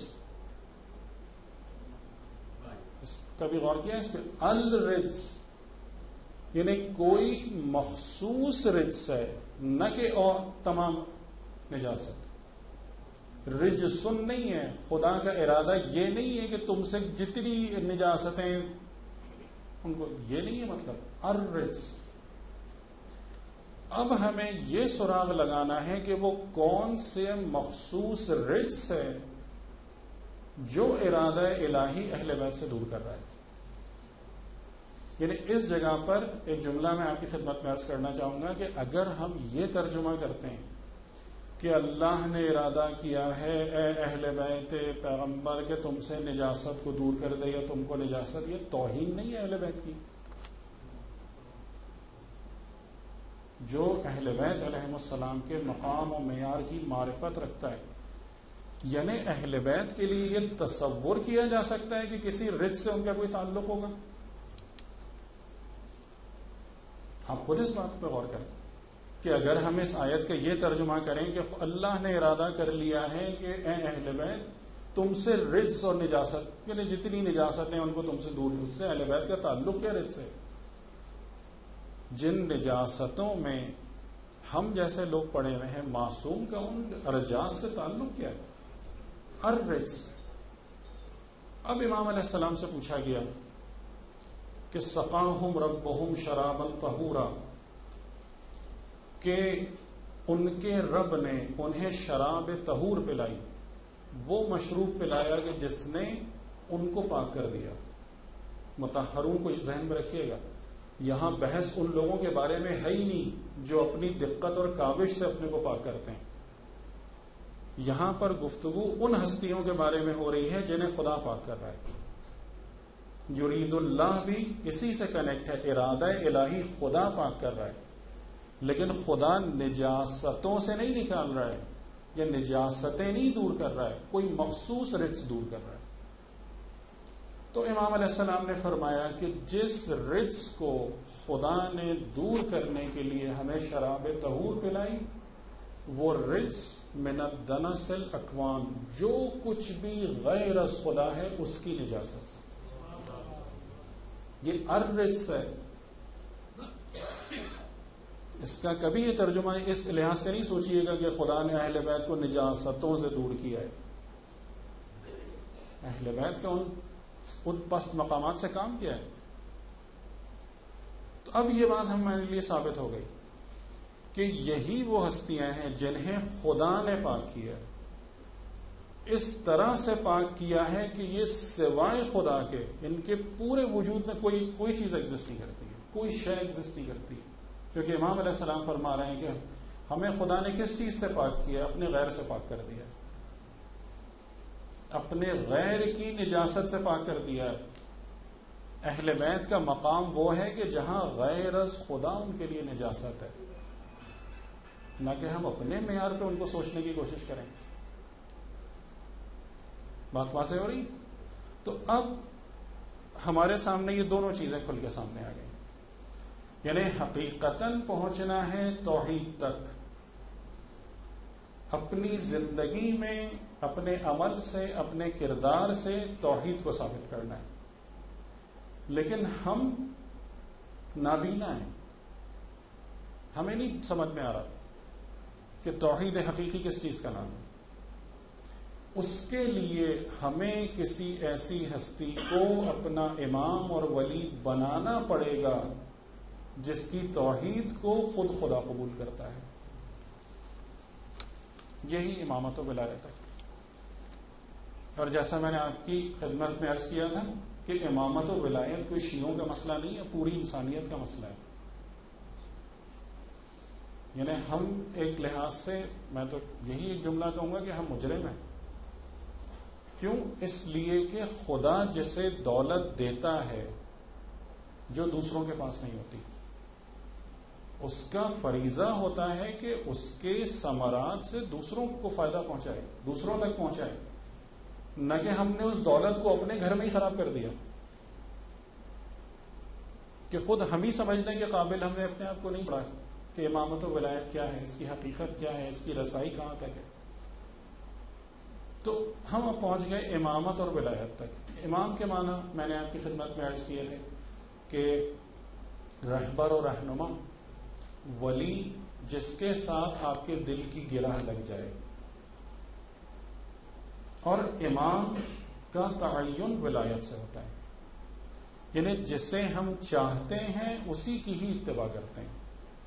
کبھی غور کیا اس پہ؟ الرجس یعنی کوئی مخصوص رجس ہے، نہ کہ اور تمام نجاست. رجسن نہیں ہے، خدا کا ارادہ یہ نہیں ہے کہ تم سے جتنی نجاستیں ان کو، یہ نہیں ہے مطلب الرجس. اب ہمیں یہ سراغ لگانا ہے کہ وہ کون سے مخصوص رجس ہے جو ارادہ الہی اہل بیت سے دور کر رہا ہے. یعنی اس جگہ پر ایک جملہ میں آپ کی خدمت میں عرض کرنا چاہوں گا کہ اگر ہم یہ ترجمہ کرتے ہیں کہ اللہ نے ارادہ کیا ہے اے اہل بیت پیغمبر کہ تم سے نجاست کو دور کر دے یا تم کو نجاست، یہ توہین نہیں ہے اہل بیت کی. جو اہل بیت علیہم السلام کے مقام و معیار کی معرفت رکھتا ہے، یعنی اہل بیت کے لیے یہ تصور کیا جا سکتا ہے کہ کسی رجس سے ان کا کوئی تعلق ہوگا؟ آپ خود اس بات پہ غور کریں کہ اگر ہم اس آیت کا یہ ترجمہ کریں کہ اللہ نے ارادہ کر لیا ہے کہ اے اہل بیت تم سے رجس اور نجاست، یعنی جتنی نجاستیں ان کو تم سے دور، اس سے اہل بیت کا تعلق کیا رجس سے؟ جن نجاستوں میں ہم جیسے لوگ پڑے ہوئے ہیں، معصوم کا ان ارجاس سے تعلق کیا ہے؟ الرجس. اب امام علیہ السلام سے پوچھا گیا کہ سقاہم ربہم شرابا طہورا، کہ ان کے رب نے انہیں شراب طہور پلائی، وہ مشروب پلایا کہ جس نے ان کو پاک کر دیا. مطہرون کو ذہن میں رکھیے گا، یہاں بحث ان لوگوں کے بارے میں ہے ہی نہیں جو اپنی دقت اور کاوش سے اپنے کو پاک کرتے ہیں. یہاں پر گفتگو ان ہستیوں کے بارے میں ہو رہی ہے جنہیں خدا پاک کر رہا ہے. یرید اللہ بھی اسی سے کنیکٹ ہے، ارادہ الہی خدا پاک کر رہا ہے، لیکن خدا نجاستوں سے نہیں نکال رہا ہے یا نجاستیں نہیں دور کر رہا ہے، کوئی مخصوص رجس دور کر رہا ہے. تو امام علیہ السلام نے فرمایا کہ جس رجس کو خدا نے دور کرنے کے لیے ہمیں شراب طہور پلائی، وہ رجس من الدنس الاکوان، جو کچھ بھی غیر از خدا ہے اس کی نجاست سے. یہ الرجس ہے. اس کا کبھی یہ ترجمہ اس لحاظ سے نہیں سوچیے گا کہ خدا نے اہل بیت کو نجاستوں سے دور کیا ہے. اہل بیت کا ان پست مقامات سے کام کیا ہے. تو اب یہ بات ہمارے لیے ثابت ہو گئی کہ یہی وہ ہستیاں ہیں جنہیں خدا نے پاک کیا ہے، اس طرح سے پاک کیا ہے کہ یہ سوائے خدا کے ان کے پورے وجود میں کوئی چیز ایگزسٹ نہیں کرتی ہے، کوئی شے ایگزسٹ نہیں کرتی ہے. کیونکہ امام علیہ السلام فرما رہے ہیں کہ ہمیں خدا نے کس چیز سے پاک کیا؟ اپنے غیر سے پاک کر دیا، اپنے غیر کی نجاست سے پاک کر دیا. اہل بیت کا مقام وہ ہے کہ جہاں غیر از خدا ان کے لیے نجاست ہے، نہ کہ ہم اپنے معیار پہ ان کو سوچنے کی کوشش کریں. بات واضح ہو رہی؟ تو اب ہمارے سامنے یہ دونوں چیزیں کھل کے سامنے آ گئی. یعنی حقیقتاً پہنچنا ہے توحید تک، اپنی زندگی میں اپنے عمل سے اپنے کردار سے توحید کو ثابت کرنا ہے. لیکن ہم نابینا ہیں، ہمیں نہیں سمجھ میں آ رہا کہ توحید حقیقی کس چیز کا نام ہے. اس کے لیے ہمیں کسی ایسی ہستی کو اپنا امام اور ولی بنانا پڑے گا جس کی توحید کو خود خدا قبول کرتا ہے. یہی امامت و ولایت ہے. اور جیسا میں نے آپ کی خدمت میں عرض کیا تھا کہ امامت و ولایت کوئی شیعوں کا مسئلہ نہیں ہے، پوری انسانیت کا مسئلہ ہے. یعنی ہم ایک لحاظ سے، میں تو یہی ایک جملہ کہوں گا کہ ہم مجرم ہیں. کیوں؟ اس لیے کہ خدا جسے دولت دیتا ہے جو دوسروں کے پاس نہیں ہوتی، اس کا فریضہ ہوتا ہے کہ اس کے ثمرات سے دوسروں کو فائدہ پہنچائے، دوسروں تک پہنچائے. نہ کہ ہم نے اس دولت کو اپنے گھر میں ہی خراب کر دیا کہ خود ہم ہی سمجھنے کے قابل ہم نے اپنے آپ کو نہیں پڑھا کہ امامت و ولایت کیا ہے، اس کی حقیقت کیا ہے، اس کی رسائی کہاں تک ہے. تو ہم اب پہنچ گئے امامت اور ولایت تک. امام کے معنی میں نے آپ کی خدمت میں عرض کیے تھے کہ رہبر و رہنما، ولی جس کے ساتھ آپ کے دل کی گرہ لگ جائے، اور امام کا تعین ولایت سے ہوتا ہے، یعنی جسے ہم چاہتے ہیں اسی کی ہی اتباع کرتے ہیں.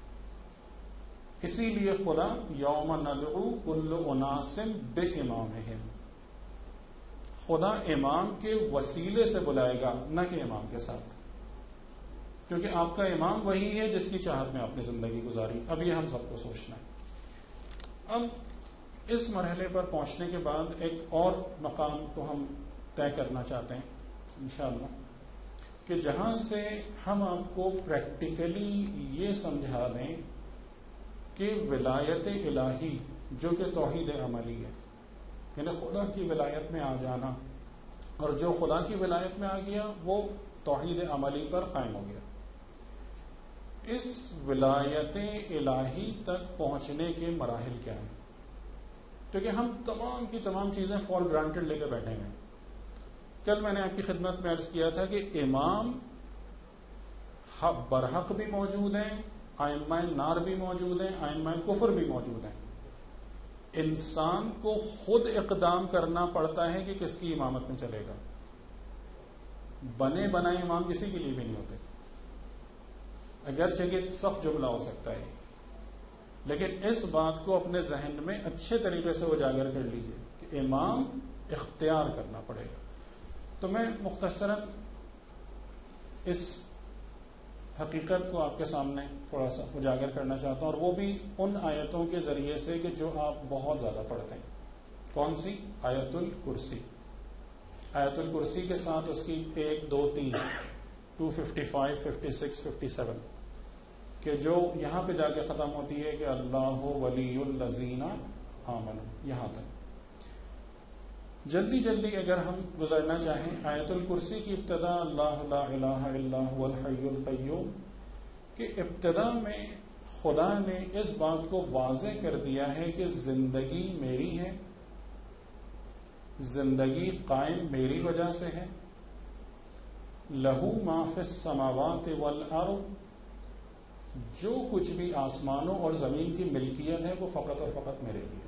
اسی لیے خدا یوم ندعو کل اناس بامامہم، خدا امام کے وسیلے سے بلائے گا نہ کہ امام کے ساتھ، کیونکہ آپ کا امام وہی ہے جس کی چاہت میں آپ نے زندگی گزاری. اب یہ ہم سب کو سوچنا ہے. اب اس مرحلے پر پہنچنے کے بعد ایک اور مقام کو ہم طے کرنا چاہتے ہیں انشاءاللہ، کہ جہاں سے ہم آپ کو پریکٹیکلی یہ سمجھا دیں کہ ولایت الہی جو کہ توحید عملی ہے، یعنی خدا کی ولایت میں آ جانا، اور جو خدا کی ولایت میں آ گیا وہ توحید عملی پر قائم ہو گیا. اس ولایت الہی تک پہنچنے کے مراحل کیا ہیں؟ کیونکہ ہم تمام کی تمام چیزیں فار گرانٹیڈ لے کے بیٹھے ہیں. کل میں نے آپ کی خدمت میں عرض کیا تھا کہ امام برحق بھی موجود ہیں، ائمہ نار بھی موجود ہیں، ائمہ کفر بھی موجود ہیں. انسان کو خود اقدام کرنا پڑتا ہے کہ کس کی امامت میں چلے گا. بنے بنائے امام کسی کے لیے بھی نہیں ہوتے، اگرچہ کہ سخت جملہ ہو سکتا ہے، لیکن اس بات کو اپنے ذہن میں اچھے طریقے سے اجاگر کر لیجیے کہ امام اختیار کرنا پڑے گا. تو میں مختصراً اس حقیقت کو آپ کے سامنے تھوڑا سا اجاگر کرنا چاہتا ہوں، اور وہ بھی ان آیتوں کے ذریعے سے کہ جو آپ بہت زیادہ پڑھتے ہیں. کون سی؟ آیت الکرسی. آیت الکرسی کے ساتھ اس کی 1 2 3 255 56 57 کہ جو یہاں پہ جا کے ختم ہوتی ہے کہ اللہ ولی الذین آمنوا، یہاں تک. جلدی جلدی اگر ہم گزرنا چاہیں، آیت الکرسی کی ابتدا اللہ لا الہ الا هو الحی القیوم، کہ ابتدا میں خدا نے اس بات کو واضح کر دیا ہے کہ زندگی میری ہے، زندگی قائم میری وجہ سے ہے. لہو ما فی السماوات والارض، جو کچھ بھی آسمانوں اور زمین کی ملکیت ہے وہ فقط اور فقط میرے لیے.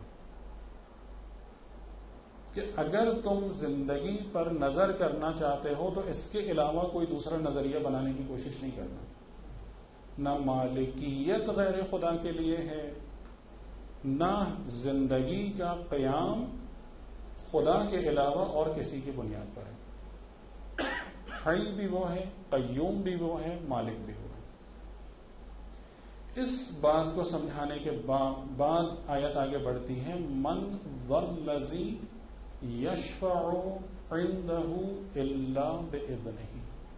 کہ اگر تم زندگی پر نظر کرنا چاہتے ہو تو اس کے علاوہ کوئی دوسرا نظریہ بنانے کی کوشش نہیں کرنا. نہ مالکیت غیر خدا کے لیے ہے، نہ زندگی کا قیام خدا کے علاوہ اور کسی کی بنیاد پر ہے. حی بھی وہ ہے، قیوم بھی وہ ہے، مالک بھی وہ ہے. اس بات کو سمجھانے کے بعد آیت آگے بڑھتی ہے، من والذی یشفع عندہ الا باذنہ.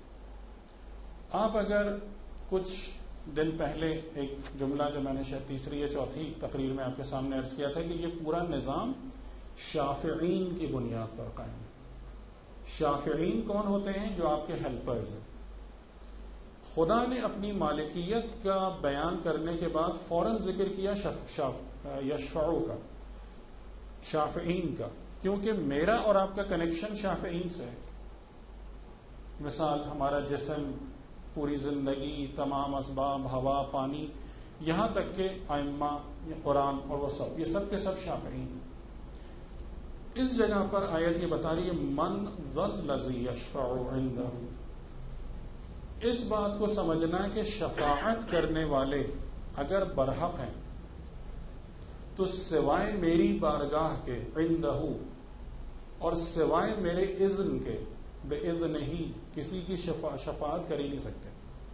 آپ اگر کچھ دن پہلے ایک جملہ جو میں نے شاید تیسری یا چوتھی تقریر میں آپ کے سامنے عرض کیا تھا کہ یہ پورا نظام شافعین کی بنیاد پر قائم ہے. شافعین کون ہوتے ہیں؟ جو آپ کے ہیلپرز ہیں. خدا نے اپنی مالکیت کا بیان کرنے کے بعد فوراً ذکر کیا یشفعو کا، شافعین کا، کیونکہ میرا اور آپ کا کنیکشن شافعین سے ہے. مثال ہمارا جسم، پوری زندگی، تمام اسباب، ہوا، پانی، یہاں تک کہ ائمہ، قرآن اور وہ سب، یہ سب کے سب شافعین. اس جگہ پر آیت یہ بتا رہی ہے من والذی یشفع عندہ. اس بات کو سمجھنا ہے کہ شفاعت کرنے والے اگر برحق ہیں تو سوائے میری بارگاہ کے عندہ، اور سوائے میرے اذن کے باذن ہی کسی کی شفاعت کر ہی نہیں سکتے.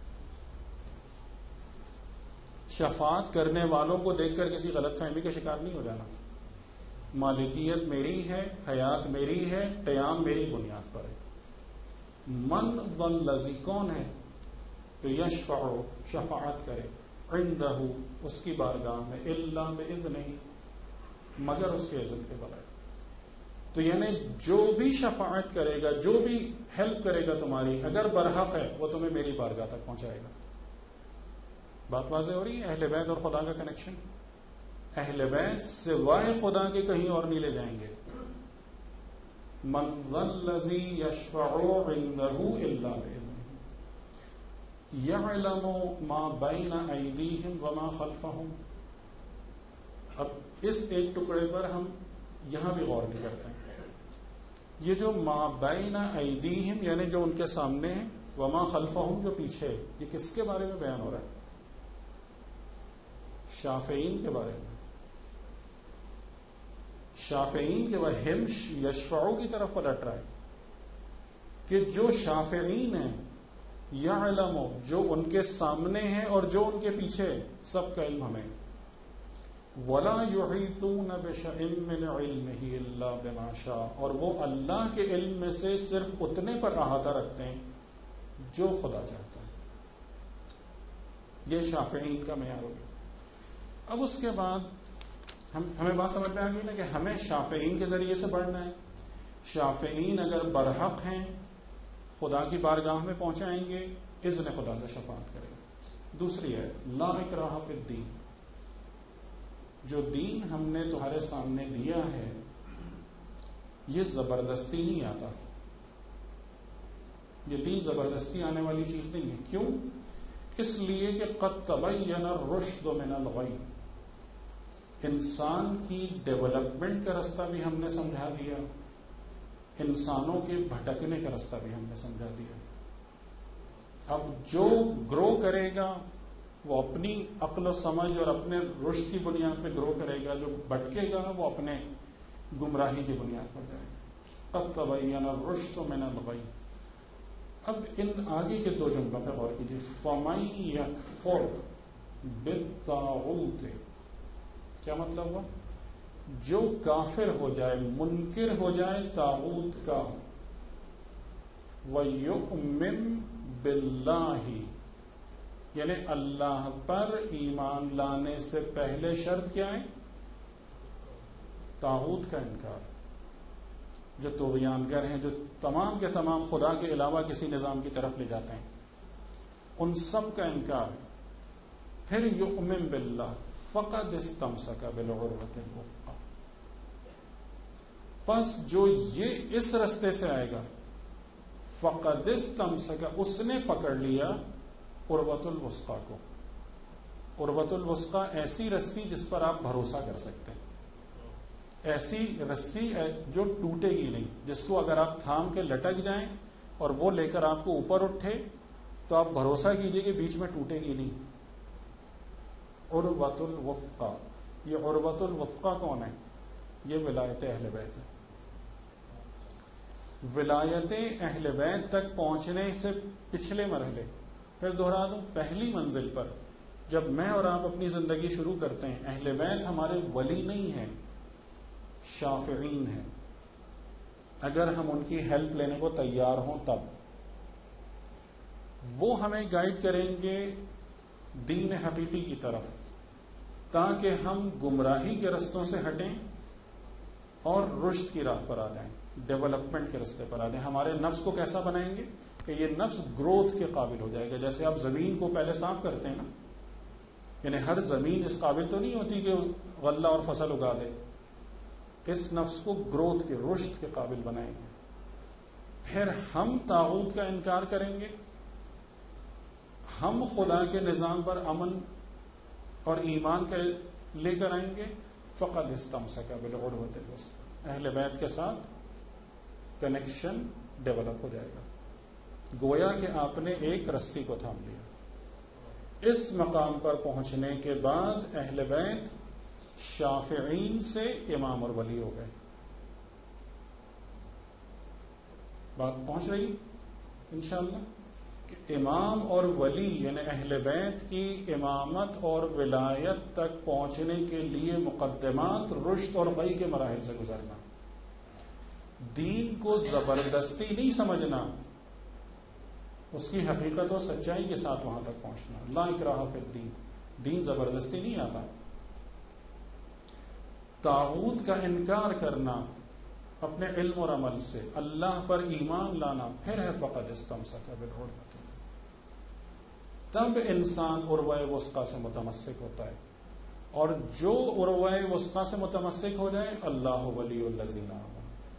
شفاعت کرنے والوں کو دیکھ کر کسی غلط فہمی کا شکار نہیں ہو جانا. مالکیت میری ہے، حیات میری ہے، قیام میری بنیاد پر ہے. من والذی کون ہے؟ تو یشفع شفاعت کرے، عندہ اس کی بارگاہ میں، الا باذنہ مگر اس کے اذن کے بغیر. تو یعنی جو بھی شفاعت کرے گا، جو بھی ہیلپ کرے گا تمہاری، اگر برحق ہے وہ تمہیں میری بارگاہ تک پہنچائے گا. بات واضح ہو رہی ہے؟ اہل بیت اور خدا کا کنیکشن. اہل بیت سوائے خدا کے کہیں اور نہیں لے جائیں گے. من ذا الذی یشفع عنده الا باذنہ یعلم ما بین ایدیہم وما خلفہم. اب اس ایک ٹکڑے پر ہم یہاں بھی غور نہیں کرتے ہیں. یہ جو ما بین ایدیہم یعنی جو ان کے سامنے ہے، وما خلفہم جو پیچھے ہے، یہ کس کے بارے میں بیان ہو رہا ہے؟ شافعین کے بارے میں. شافعین کے بعد ہم یشفعو کی طرف پلٹ رہا ہے کہ جو شافعین ہیں، یعلم جو ان کے سامنے ہیں اور جو ان کے پیچھے، سب کا علم ہمیں. ولا یحیطون بشیء من علمہ الا بما شاء، اور وہ اللہ کے علم میں سے صرف اتنے پر احاطہ رکھتے ہیں جو خدا چاہتا ہے. یہ شافعین کا معیار ہوگا. اب اس کے بعد ہمیں بات سمجھ میں آ گئی نا کہ ہمیں شافعین کے ذریعے سے بڑھنا ہے. شافعین اگر برحق ہیں خدا کی بارگاہ میں پہنچائیں گے، اذن خدا سے شفاعت کریں گے. دوسری ہے لا اکراہ فی الدین، جو دین ہم نے تمہارے سامنے دیا ہے یہ زبردستی نہیں آتا. یہ دین زبردستی آنے والی چیز نہیں ہے. کیوں؟ اس لیے کہ قد تبین الرشد من الغی، انسان کی ڈیولپمنٹ کا رستہ بھی ہم نے سمجھا دیا، انسانوں کے بھٹکنے کا رستہ بھی ہم نے سمجھا دیا. اب جو گرو کرے گا وہ اپنی عقل و سمجھ اور اپنے رشد کی بنیاد پہ گرو کرے گا، جو بھٹکے گا وہ اپنے گمراہی کی بنیاد پر جائے گا. قد تبین الرشد من الغی. اب ان آگے کے دو جملوں پہ غور کیجیے. فَمَن یکفر بالطاغوت، کیا مطلب ہوا؟ جو کافر ہو جائے، منکر ہو جائے طاغوت کا، وَيُؤْمِن بِاللَّهِ، یعنی اللہ پر ایمان لانے سے پہلے شرط کیا ہے؟ طاغوت کا انکار. جو طغیانگر ہیں، جو تمام کے تمام خدا کے علاوہ کسی نظام کی طرف لے جاتے ہیں، ان سب کا انکار. پھر یؤمن باللہ فقد استمسک بالعروۃ الوثقی، پس جو یہ اس رستے سے آئے گا، فقد استمسک، اس نے پکڑ لیا عروۃ الوثقی کو. عروۃ الوثقی ایسی رسی جس پر آپ بھروسہ کر سکتے ہیں، ایسی رسی جو ٹوٹے گی نہیں، جس کو اگر آپ تھام کے لٹک جائیں اور وہ لے کر آپ کو اوپر اٹھے تو آپ بھروسہ کیجئے کہ بیچ میں ٹوٹے گی نہیں. عروۃ الوثقی. یہ عروۃ الوثقی کون ہے؟ یہ ولایت اہل بیت ہے. ولایت اہل بیت تک پہنچنے سے پچھلے مرحلے، پھر دہرا دوں، پہلی منزل پر جب میں اور آپ اپنی زندگی شروع کرتے ہیں، اہل بیت ہمارے ولی نہیں ہیں، شافعین ہیں. اگر ہم ان کی ہیلپ لینے کو تیار ہوں تب وہ ہمیں گائیڈ کریں گے دین حقیقی کی طرف، تاکہ ہم گمراہی کے رستوں سے ہٹیں اور رشد کی راہ پر آ جائیں، ڈیولپمنٹ کے رستے پر آ جائیں. ہمارے نفس کو کیسا بنائیں گے کہ یہ نفس گروتھ کے قابل ہو جائے گا. جیسے آپ زمین کو پہلے صاف کرتے ہیں نا، یعنی ہر زمین اس قابل تو نہیں ہوتی کہ غلہ اور فصل اگا دے. اس نفس کو گروتھ کے، رشد کے قابل بنائیں گے. پھر ہم طاغوت کا انکار کریں گے، ہم خدا کے نظام پر امن اور ایمان کا لے کر آئیں گے. فقد استمسک بالعروۃ الوثقی، اہل بیت کے ساتھ کنیکشن ڈیولپ ہو جائے گا، گویا کہ آپ نے ایک رسی کو تھام لیا. اس مقام پر پہنچنے کے بعد اہل بیت شافعین سے امام اور ولی ہو گئے. بات پہنچ رہی انشاءاللہ کہ امام اور ولی یعنی اہل بیت کی امامت اور ولایت تک پہنچنے کے لیے مقدمات رشد اور غی کے مراحل سے گزرنا. دین کو زبردستی نہیں سمجھنا، اس کی حقیقت و سچائی کے ساتھ وہاں تک پہنچنا. لا اکراہ فی الدین، دین زبردستی نہیں آتا. طاغوت کا انکار کرنا اپنے علم اور عمل سے اللہ پر ایمان لانا، پھر ہے فقد استمسک بالعروۃ، تب انسان عروہ وثقی سے متمسک ہوتا ہے. اور جو عروہ وثقی سے متمسک ہو جائے، اللہ ولی الذین آمنوا،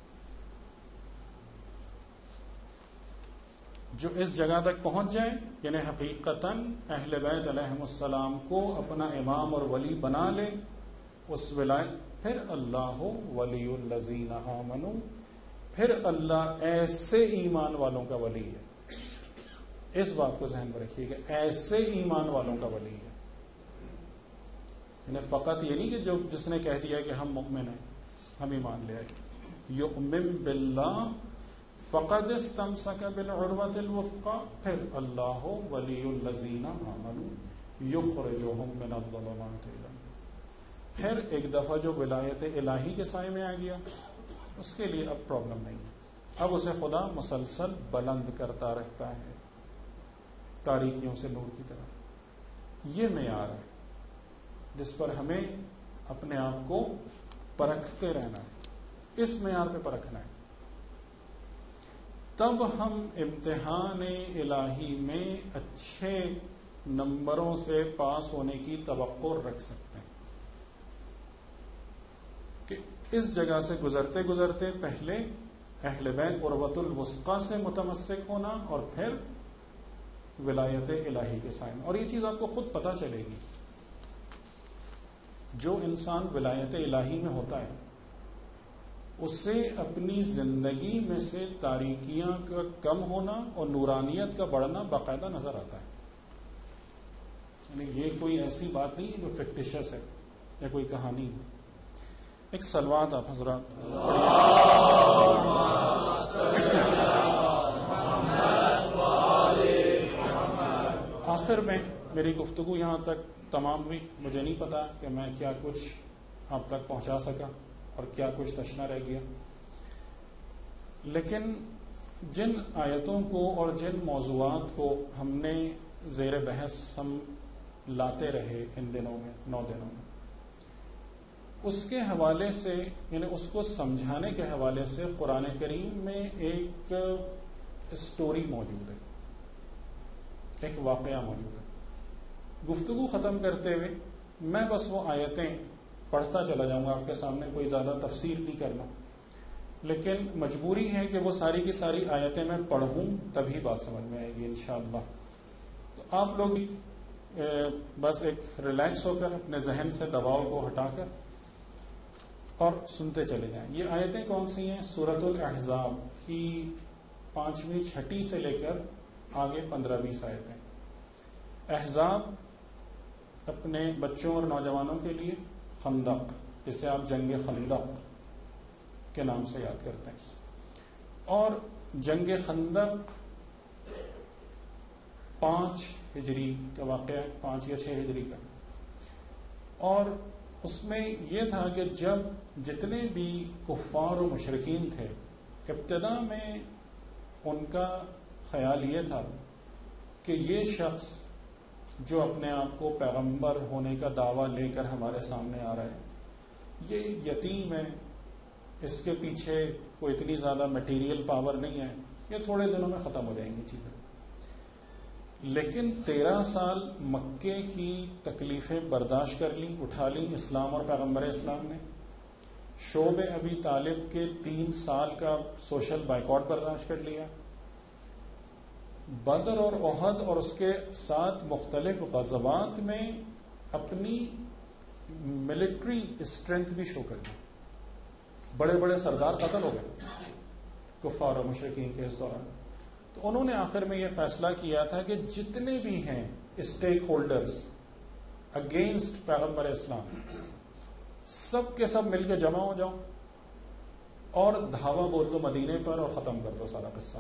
جو اس جگہ تک پہنچ جائیں، یعنی حقیقتاً اہل بیت علیہم السلام کو اپنا امام اور ولی بنا لے، اس ولایت، پھر اللہ ولی الذین آمنوا، پھر اللہ ایسے ایمان والوں کا ولی ہے. اس بات کو ذہن میں رکھیے کہ ایسے ایمان والوں کا ولی ہے. یعنی فقط یہ نہیں کہ جس نے کہہ دیا کہ ہم مؤمن ہیں، ہم ایمان لے آئے. یؤمن باللہ فقد استمسک بالعروۃ الوثقی، پھر اللہ ولی الذین آمنوا یخرجہم من الظلمات الی النور. پھر ایک دفعہ جو ولایت الہی کے سائے میں آ گیا، اس کے لیے اب پرابلم نہیں. اب اسے خدا مسلسل بلند کرتا رہتا ہے تاریکیوں سے نور کی طرف. یہ معیار ہے جس پر ہمیں اپنے آپ کو پرکھتے رہنا ہے، اس معیار پہ پرکھنا ہے. تب ہم امتحان الہی میں اچھے نمبروں سے پاس ہونے کی توقع رکھ سکتے ہیں. کہ اس جگہ سے گزرتے گزرتے پہلے اہل بیت عروۃ الوثقی سے متمسک ہونا، اور پھر ولایت الہی کے سائے میں. اور یہ چیز آپ کو خود پتہ چلے گی. جو انسان ولایت الہی میں ہوتا ہے، اسے اپنی زندگی میں سے تاریکیاں کا کم ہونا اور نورانیت کا بڑھنا باقاعدہ نظر آتا ہے. یعنی یہ کوئی ایسی بات نہیں جو فکٹیشس ہے یا کوئی کہانی. ایک صلوات آپ حضرات آخر میں میری گفتگو یہاں تک تمام ہوئی. مجھے نہیں پتا کہ میں کیا کچھ آپ تک پہنچا سکا اور کیا کچھ تشنا رہ گیا، لیکن جن آیتوں کو اور جن موضوعات کو ہم نے زیر بحث ہم لاتے رہے ان دنوں میں، 9 دنوں میں، اس کے حوالے سے، یعنی اس کو سمجھانے کے حوالے سے قرآن کریم میں ایک اسٹوری موجود ہے، ایک واقعہ موجود ہے. گفتگو ختم کرتے ہوئے میں بس وہ آیتیں پڑھتا چلا جاؤں گا آپ کے سامنے، کوئی زیادہ تفسیر نہیں کرنا، لیکن مجبوری ہے کہ وہ ساری کی ساری آیتیں میں پڑھوں تبھی بات سمجھ میں آئے گی انشاءاللہ. تو آپ لوگ بس ایک ریلیکس ہو کر اپنے ذہن سے دباؤ کو ہٹا کر اور سنتے چلے جائیں. یہ آیتیں کون سی ہیں؟ سورۃ الاحزاب کی 5ویں 6 سے لے کر آگے 15-20 آیتیں. احزاب اپنے بچوں اور نوجوانوں کے لیے خندق، جسے آپ جنگ خندق کے نام سے یاد کرتے ہیں. اور جنگ خندق 5 ہجری کا واقعہ، 5 یا 6 ہجری کا. اور اس میں یہ تھا کہ جب جتنے بھی کفار و مشرکین تھے، ابتدا میں ان کا خیال یہ تھا کہ یہ شخص جو اپنے آپ کو پیغمبر ہونے کا دعویٰ لے کر ہمارے سامنے آ رہا ہے، یہ یتیم ہے، اس کے پیچھے کوئی اتنی زیادہ میٹیریل پاور نہیں ہے، یہ تھوڑے دنوں میں ختم ہو جائیں گی چیزیں. لیکن 13 سال مکے کی تکلیفیں برداشت کر لیں، اٹھا لیں اسلام اور پیغمبر اسلام نے. شعب ابی طالب کے 3 سال کا سوشل بائیکاٹ برداشت کر لیا. بدر اور احد اور اس کے ساتھ مختلف غزوات میں اپنی ملٹری اسٹرینتھ بھی شو کر دی. بڑے بڑے سردار قتل ہو گئے کفار و مشرکین کے اس دوران. تو انہوں نے آخر میں یہ فیصلہ کیا تھا کہ جتنے بھی ہیں اسٹیک ہولڈرز اگینسٹ پیغمبر اسلام، سب کے سب مل کے جمع ہو جاؤ اور دھاوا بول دو مدینے پر اور ختم کر دو سارا قصہ.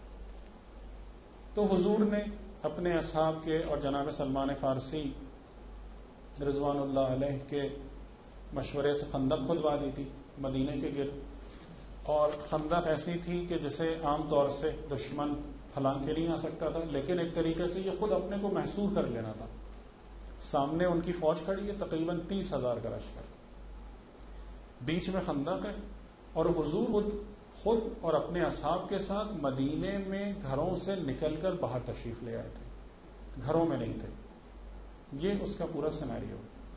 تو حضور نے اپنے اصحاب کے اور جناب سلمان فارسی رضوان اللہ علیہ کے مشورے سے خندق کھدوا دی تھی مدینے کے گرد. اور خندق ایسی تھی کہ جسے عام طور سے دشمن پھلانگ کے نہیں آ سکتا تھا، لیکن ایک طریقے سے یہ خود اپنے کو محصور کر لینا تھا. سامنے ان کی فوج کھڑی ہے، تقریباً 30,000 کا لشکر، بیچ میں خندق ہے، اور حضور خود اور اپنے اصحاب کے ساتھ مدینے میں گھروں سے نکل کر باہر تشریف لے آئے تھے، گھروں میں نہیں تھے. یہ اس کا پورا سیناریو.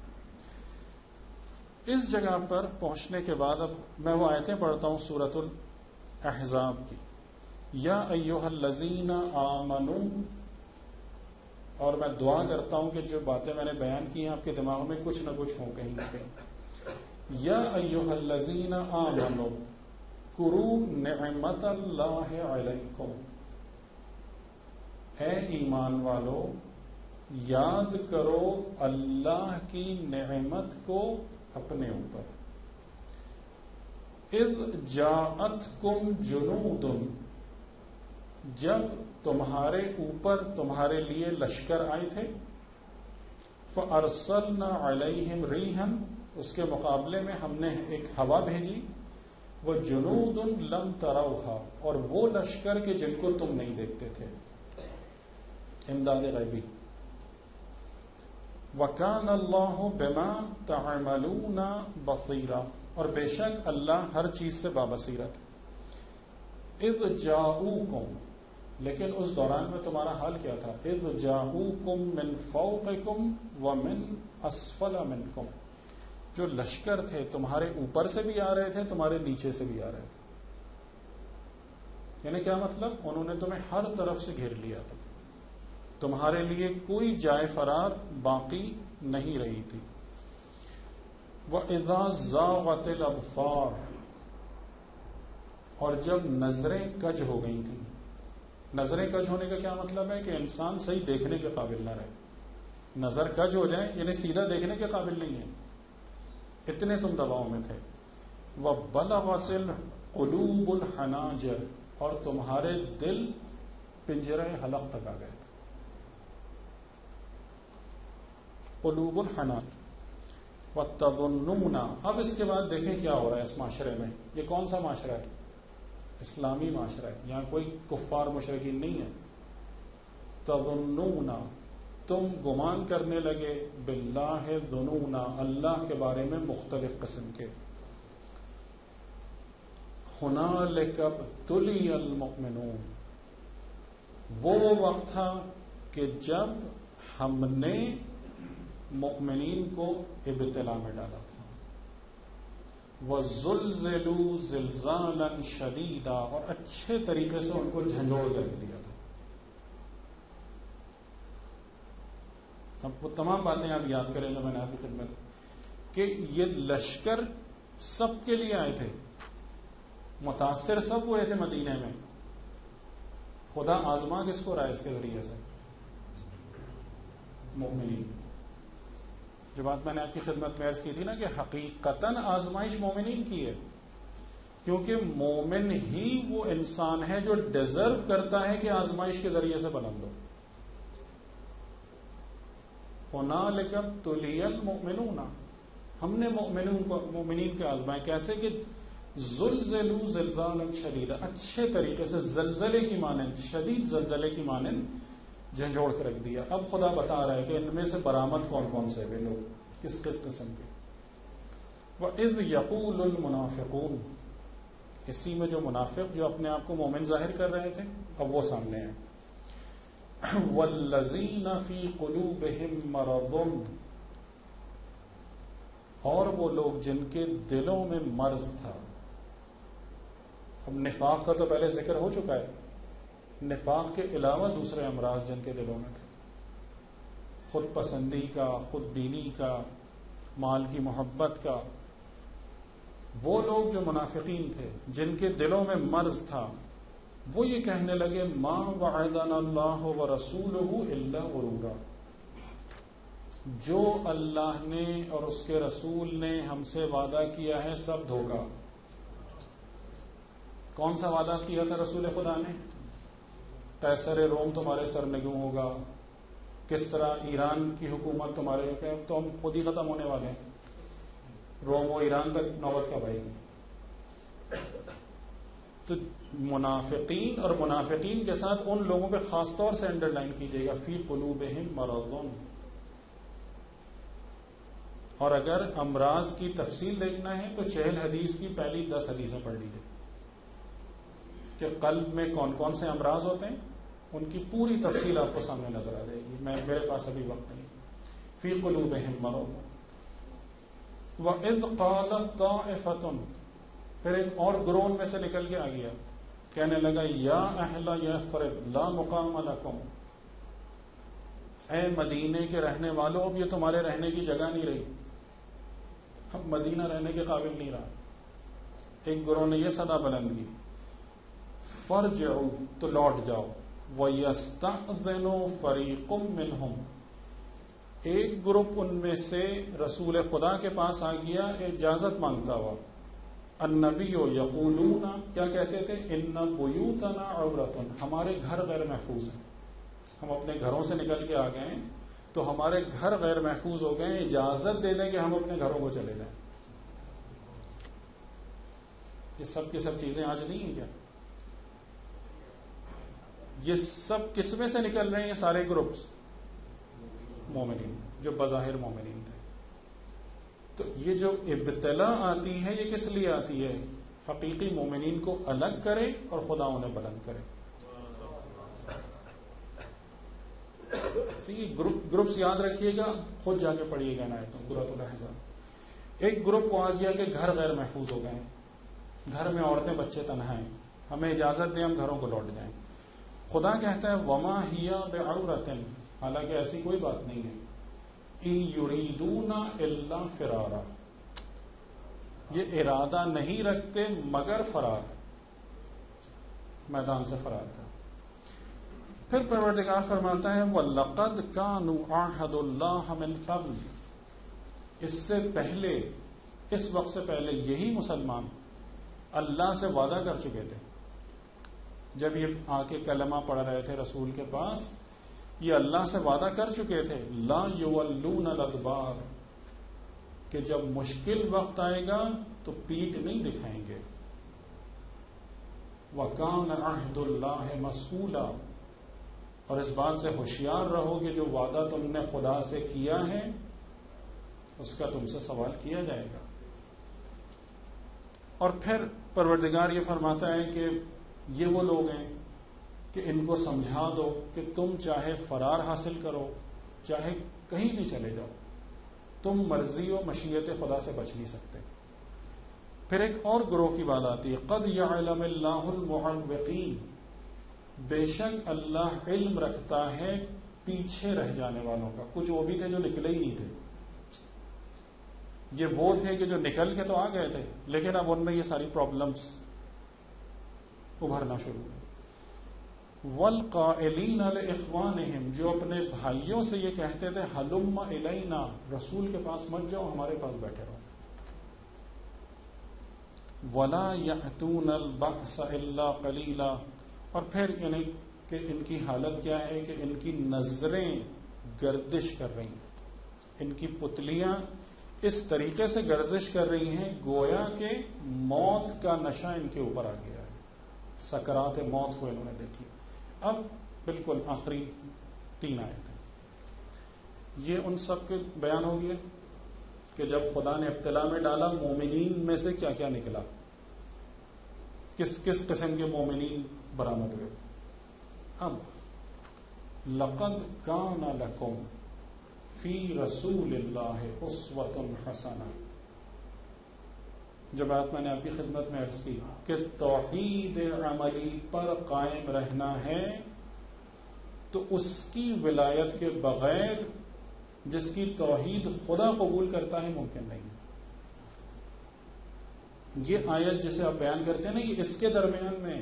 اس جگہ پر پہنچنے کے بعد اب میں وہ آیتیں پڑھتا ہوں سورۃ الاحزاب کی. یا ایھا الذین آمنوا، اور میں دعا کرتا ہوں کہ جو باتیں میں نے بیان کی ہیں آپ کے دماغ میں کچھ نہ کچھ ہوں کہیں نہ کہیں. یا ایھا الذین آمنوا اذکروا نعمت اللہ علیکم، اے ایمان والو یاد کرو اللہ کی نعمت کو اپنے اوپر. اذ جاءتکم جنود، جب تمہارے اوپر تمہارے لیے لشکر آئے تھے. فَأَرْسَلْنَا عَلَيْهِمْ رِيحًا، اس کے مقابلے میں ہم نے ایک ہوا بھیجی. وَجُنُودٌ لَمْ تَرَوْهَا، اور وہ لشکر کے جن کو تم نہیں دیکھتے تھے. امداد غیبی. وَكَانَ اللَّهُ بِمَا تَعْمَلُونَ بَصِيرًا، اور بے شک اللہ ہر چیز سے بابصیرت. اذ جاؤکم، لیکن اس دوران میں تمہارا حال کیا تھا. اذ جاؤکم من فوقکم ومن اسفل منکم، جو لشکر تھے تمہارے اوپر سے بھی آ رہے تھے، تمہارے نیچے سے بھی آ رہے تھے. یعنی کیا مطلب؟ انہوں نے تمہیں ہر طرف سے گھیر لیا تھا، تمہارے لیے کوئی جائے فرار باقی نہیں رہی تھی. وَإِذَا زَاغَتِ الْأَبْصَارُ، اور جب نظریں کج ہو گئی تھیں. نظریں کج ہونے کا کیا مطلب ہے؟ کہ انسان صحیح دیکھنے کے قابل نہ رہے. نظر کج ہو جائے یعنی سیدھا دیکھنے کے قابل نہیں ہے، اتنے تم دباؤ میں تھے. وَبَلَغَتِ الْقُلُوبُ الْحَنَاجِرَ، اور تمہارے دل پنجرہ حلق تک آ گئے تھے. قلوب الحناجر. وَتَظُنُّونَ، اب اس کے بعد دیکھیں کیا ہو رہا ہے اس معاشرے میں. یہ کون سا معاشرہ ہے؟ اسلامی معاشرہ ہے، یہاں کوئی کفار مشرکین نہیں ہے. تظنون، تم گمان کرنے لگے. باللہ ظنون، اللہ کے بارے میں مختلف قسم کے. ہنالک ابتلی المؤمنون، وہ وقت تھا کہ جب ہم نے مؤمنین کو ابتلا میں ڈالا تھا. وَزُلْزِلُوا زِلْزَالًا شَدِيدًا، اور اچھے طریقے سے ان کو جھنجھوڑ کر دیا تھا. اب وہ تمام باتیں آپ یاد کریں جو میں نے آپ کی خدمت، کہ یہ لشکر سب کے لیے آئے تھے، متاثر سب ہوئے تھے مدینے میں. خدا آزما کس کو رہا ہے اس کے ذریعے سے؟ مومنین. جو بات میں نے آپ کی خدمت میں عرض کی تھی نا کہ حقیقتاً آزمائش مومنین کی ہے، کیونکہ مومن ہی وہ انسان ہے جو ڈیزرو کرتا ہے کہ آزمائش کے ذریعے سے بلند ہو. ہنالک ابتلی المؤمنون، ہم نے مومنین کے آزمائے. کیسے؟ کہ زلزلوا زلزالا شدیدا، اچھے طریقے سے زلزلے کی مانند، شدید زلزلے کی مانند جھنجھوڑ کے رکھ دیا. اب خدا بتا رہا ہے کہ ان میں سے برآمد کون کون سے ہیں لوگ، کس کس قسم کے. وَإِذْ يَقُولُ الْمُنَافِقُونَ، اسی میں جو منافق جو اپنے آپ کو مومن ظاہر کر رہے تھے اب وہ سامنے ہیں. وَالَّذِينَ فِي قُلُوبِهِم مَرَضٌ، اور وہ لوگ جن کے دلوں میں مرض تھا. اب نفاق کا تو پہلے ذکر ہو چکا ہے، نفاق کے علاوہ دوسرے امراض جن کے دلوں میں تھے، خود پسندی کا، خود بینی کا، مال کی محبت کا. وہ لوگ جو منافقین تھے جن کے دلوں میں مرض تھا، وہ یہ کہنے لگے ما وعدنا اللہ ورسولہ الا غرورا، جو اللہ نے اور اس کے رسول نے ہم سے وعدہ کیا ہے سب دھوکا. کون سا وعدہ کیا تھا رسول خدا نے؟ قیصر روم تمہارے سرنگوں ہوگا، کسرا ایران کی حکومت تمہارے، تو ہم خود ہی ختم ہونے والے ہیں، روم و ایران تک نوبت کب آئے گی. تو منافقین اور منافقین کے ساتھ ان لوگوں پہ خاص طور سے انڈر لائن کیجیے گا، فی قلوبہم مرض. اور اگر امراض کی تفصیل دیکھنا ہے تو 60 حدیث کی پہلی 10 حدیثیں پڑھ لیجیے کہ قلب میں کون کون سے امراض ہوتے ہیں، ان کی پوری تفصیل آپ کو سامنے نظر آ جائے گی. میرے پاس ابھی وقت نہیں. فی قلوبہم مرض وَإِذْ قَالَتْ طَائِفَةٌ، پھر ایک اور گروہ میں سے نکل کے آ گیا، کہنے لگا یا اہل یثرب لا مقام لکم، اے مدینے کے رہنے والوں، اب یہ تمہارے رہنے کی جگہ نہیں رہی، اب مدینہ رہنے کے قابل نہیں رہا. ایک گروہ نے یہ صدا بلند کی، فرجعوا، تو لوٹ جاؤ، وَيَسْتَأْذِنُ فَرِيقٌ مِّنْهُمْ، ایک گروپ ان میں سے رسول خدا کے پاس آ گیا اجازت مانگتا ہوا. النبی یقولون، کیا کہتے تھے؟ ان بیوتنا عورۃ، ہمارے گھر غیر محفوظ ہیں، ہم اپنے گھروں سے نکل کے آ گئے ہیں تو ہمارے گھر غیر محفوظ ہو گئے ہیں، اجازت دے دیں کہ ہم اپنے گھروں کو چلے جائیں. یہ سب کی سب چیزیں آج نہیں ہیں کیا؟ یہ سب کس میں سے نکل رہے ہیں؟ یہ سارے گروپس مومنین، جو بظاہر مومنین تھے. تو یہ جو ابتلا آتی ہے یہ کس لیے آتی ہے؟ حقیقی مومنین کو الگ کرے اور خدا انہیں بلند کرے. گروپس یاد رکھیے گا، خود جا کے پڑھیے گا آیتوں سورۃ الاحزاب. ایک گروپ کو آ گیا کہ گھر غیر محفوظ ہو گئے ہیں، گھر میں عورتیں بچے تنہا ہیں، ہمیں اجازت دیں ہم گھروں کو لوٹ جائیں. خدا کہتا ہے وما ہی بعورۃ، حالانکہ ایسی کوئی بات نہیں ہے. ان یریدون الا فرارا، یہ ارادہ نہیں رکھتے مگر فرار، میدان سے فرار کا. پھر پروردگار فرماتا ہے وَلَقَدْ كَانُوا عَاهَدُوا اللَّهَ مِنْ قَبْلِ، اس سے پہلے، اس وقت سے پہلے یہی مسلمان اللہ سے وعدہ کر چکے تھے. جب یہ آ کے کلمہ پڑھ رہے تھے رسول کے پاس، یہ اللہ سے وعدہ کر چکے تھے لا یولون الادبار، کہ جب مشکل وقت آئے گا تو پیٹ نہیں دکھائیں گے. وَكَانَ عَهْدُ اللَّهِ مَسْئُولًا، اور اس بات سے ہوشیار رہو کہ جو وعدہ تم نے خدا سے کیا ہے اس کا تم سے سوال کیا جائے گا. اور پھر پروردگار یہ فرماتا ہے کہ یہ وہ لوگ ہیں کہ ان کو سمجھا دو کہ تم چاہے فرار حاصل کرو چاہے کہیں بھی چلے جاؤ، تم مرضی و مشیت خدا سے بچ نہیں سکتے. پھر ایک اور گروہ کی بات آتی ہے قد یعلم اللہ المعوقین، بے شک اللہ علم رکھتا ہے پیچھے رہ جانے والوں کا. کچھ وہ بھی تھے جو نکلے ہی نہیں تھے، یہ وہ تھے کہ جو نکل کے تو آ گئے تھے لیکن اب ان میں یہ ساری پرابلمز ابھرنا شروع ہوئی. والقائلین لاخوانہم، جو اپنے بھائیوں سے یہ کہتے تھے ہلم الینا، رسول کے پاس مت جاؤ، ہمارے پاس بیٹھے رہو. ولا یأتون البأس الا قلیلا، اور پھر یعنی کہ ان کی حالت کیا ہے کہ ان کی نظریں گردش کر رہی ہیں، ان کی پتلیاں اس طریقے سے گردش کر رہی ہیں گویا کہ موت کا نشہ ان کے اوپر آ گیا ہے، سکرات موت کو انہوں نے دیکھی. اب بالکل آخری 3 آیتیں یہ ان سب کے بیان ہو گیا کہ جب خدا نے ابتلا میں ڈالا مومنین میں سے کیا کیا نکلا، کس کس قسم کے مومنین برآمد ہوئے. اب لقد کان لکم فی رسول اللہ اسوۃ حسنہ، جو بات میں نے آپ کی خدمت میں عرض کی کہ توحید عملی پر قائم رہنا ہے تو اس کی ولایت کے بغیر جس کی توحید خدا قبول کرتا ہے ممکن نہیں. یہ آیت جسے آپ بیان کرتے ہیں نا، یہ اس کے درمیان میں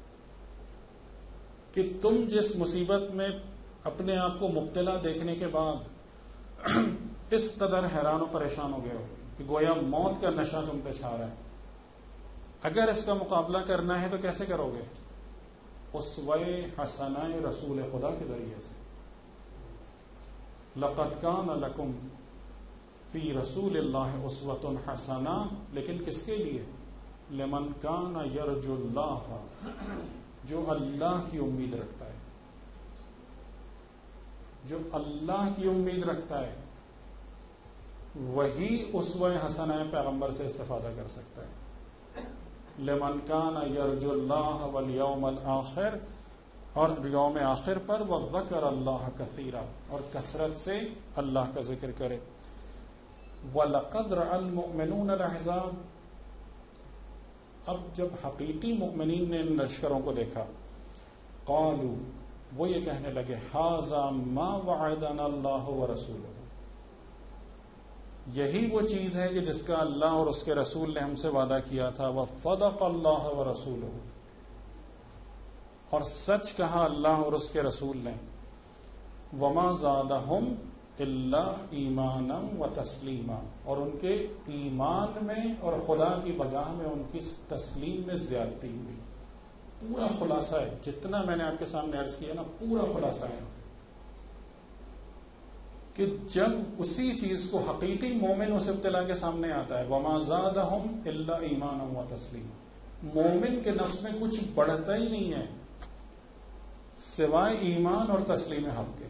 کہ تم جس مصیبت میں اپنے آپ کو مبتلا دیکھنے کے بعد اس قدر حیران و پریشان ہو گئے ہو کہ گویا موت کا نشہ تم پہ چھا رہا ہے، اگر اس کا مقابلہ کرنا ہے تو کیسے کرو گے؟ اسوہ حسنہ رسول خدا کے ذریعے سے. لقد کان لکم فی رسول اللہ اسوۃ حسنہ، لیکن کس کے لیے؟ لمن کان یرجو اللہ، جو اللہ کی امید رکھتا ہے، جو اللہ کی امید رکھتا ہے. وہی اسوہ حسنہ پیغمبر سے استفادہ کر سکتا ہے. لمن کان یرجو اللہ والیوم الآخر، اور یوم آخر پر وذکر اللہ کثیرا، اور کثرت سے اللہ کا ذکر کرے. وَلَقَدْ رَأَى الْمُؤْمِنُونَ الْأَحْزَابَ، اب جب حقیقی مؤمنین نے ان لشکروں کو دیکھا، قالوا، وہ یہ کہنے لگے، هَذَا مَا وَعَدَنَا اللَّهُ وَرَسُولُهُ، یہی وہ چیز ہے کہ جس کا اللہ اور اس کے رسول نے ہم سے وعدہ کیا تھا. وَصَدَقَ اللَّهُ وَرَسُولُهُ، اور سچ کہا اللہ اور اس کے رسول نے. وَمَا زَادَهُمْ إِلَّا إِيمَانًا وَتَسْلِيمًا، اور ان کے ایمان میں اور خدا کی بگاہ میں ان کی تسلیم میں زیادتی ہوئی. پورا خلاصہ ہے جتنا میں نے آپ کے سامنے عرض کیا نا، پورا خلاصہ ہے کہ جب اسی چیز کو حقیقی مومن اس ابتلا کے سامنے آتا ہے، وَمَا زَادَهُمْ إِلَّا إِيمَانًا وَتَسْلِيمًا، مومن کے نفس میں کچھ بڑھتا ہی نہیں ہے سوائے ایمان اور تسلیم حق کے.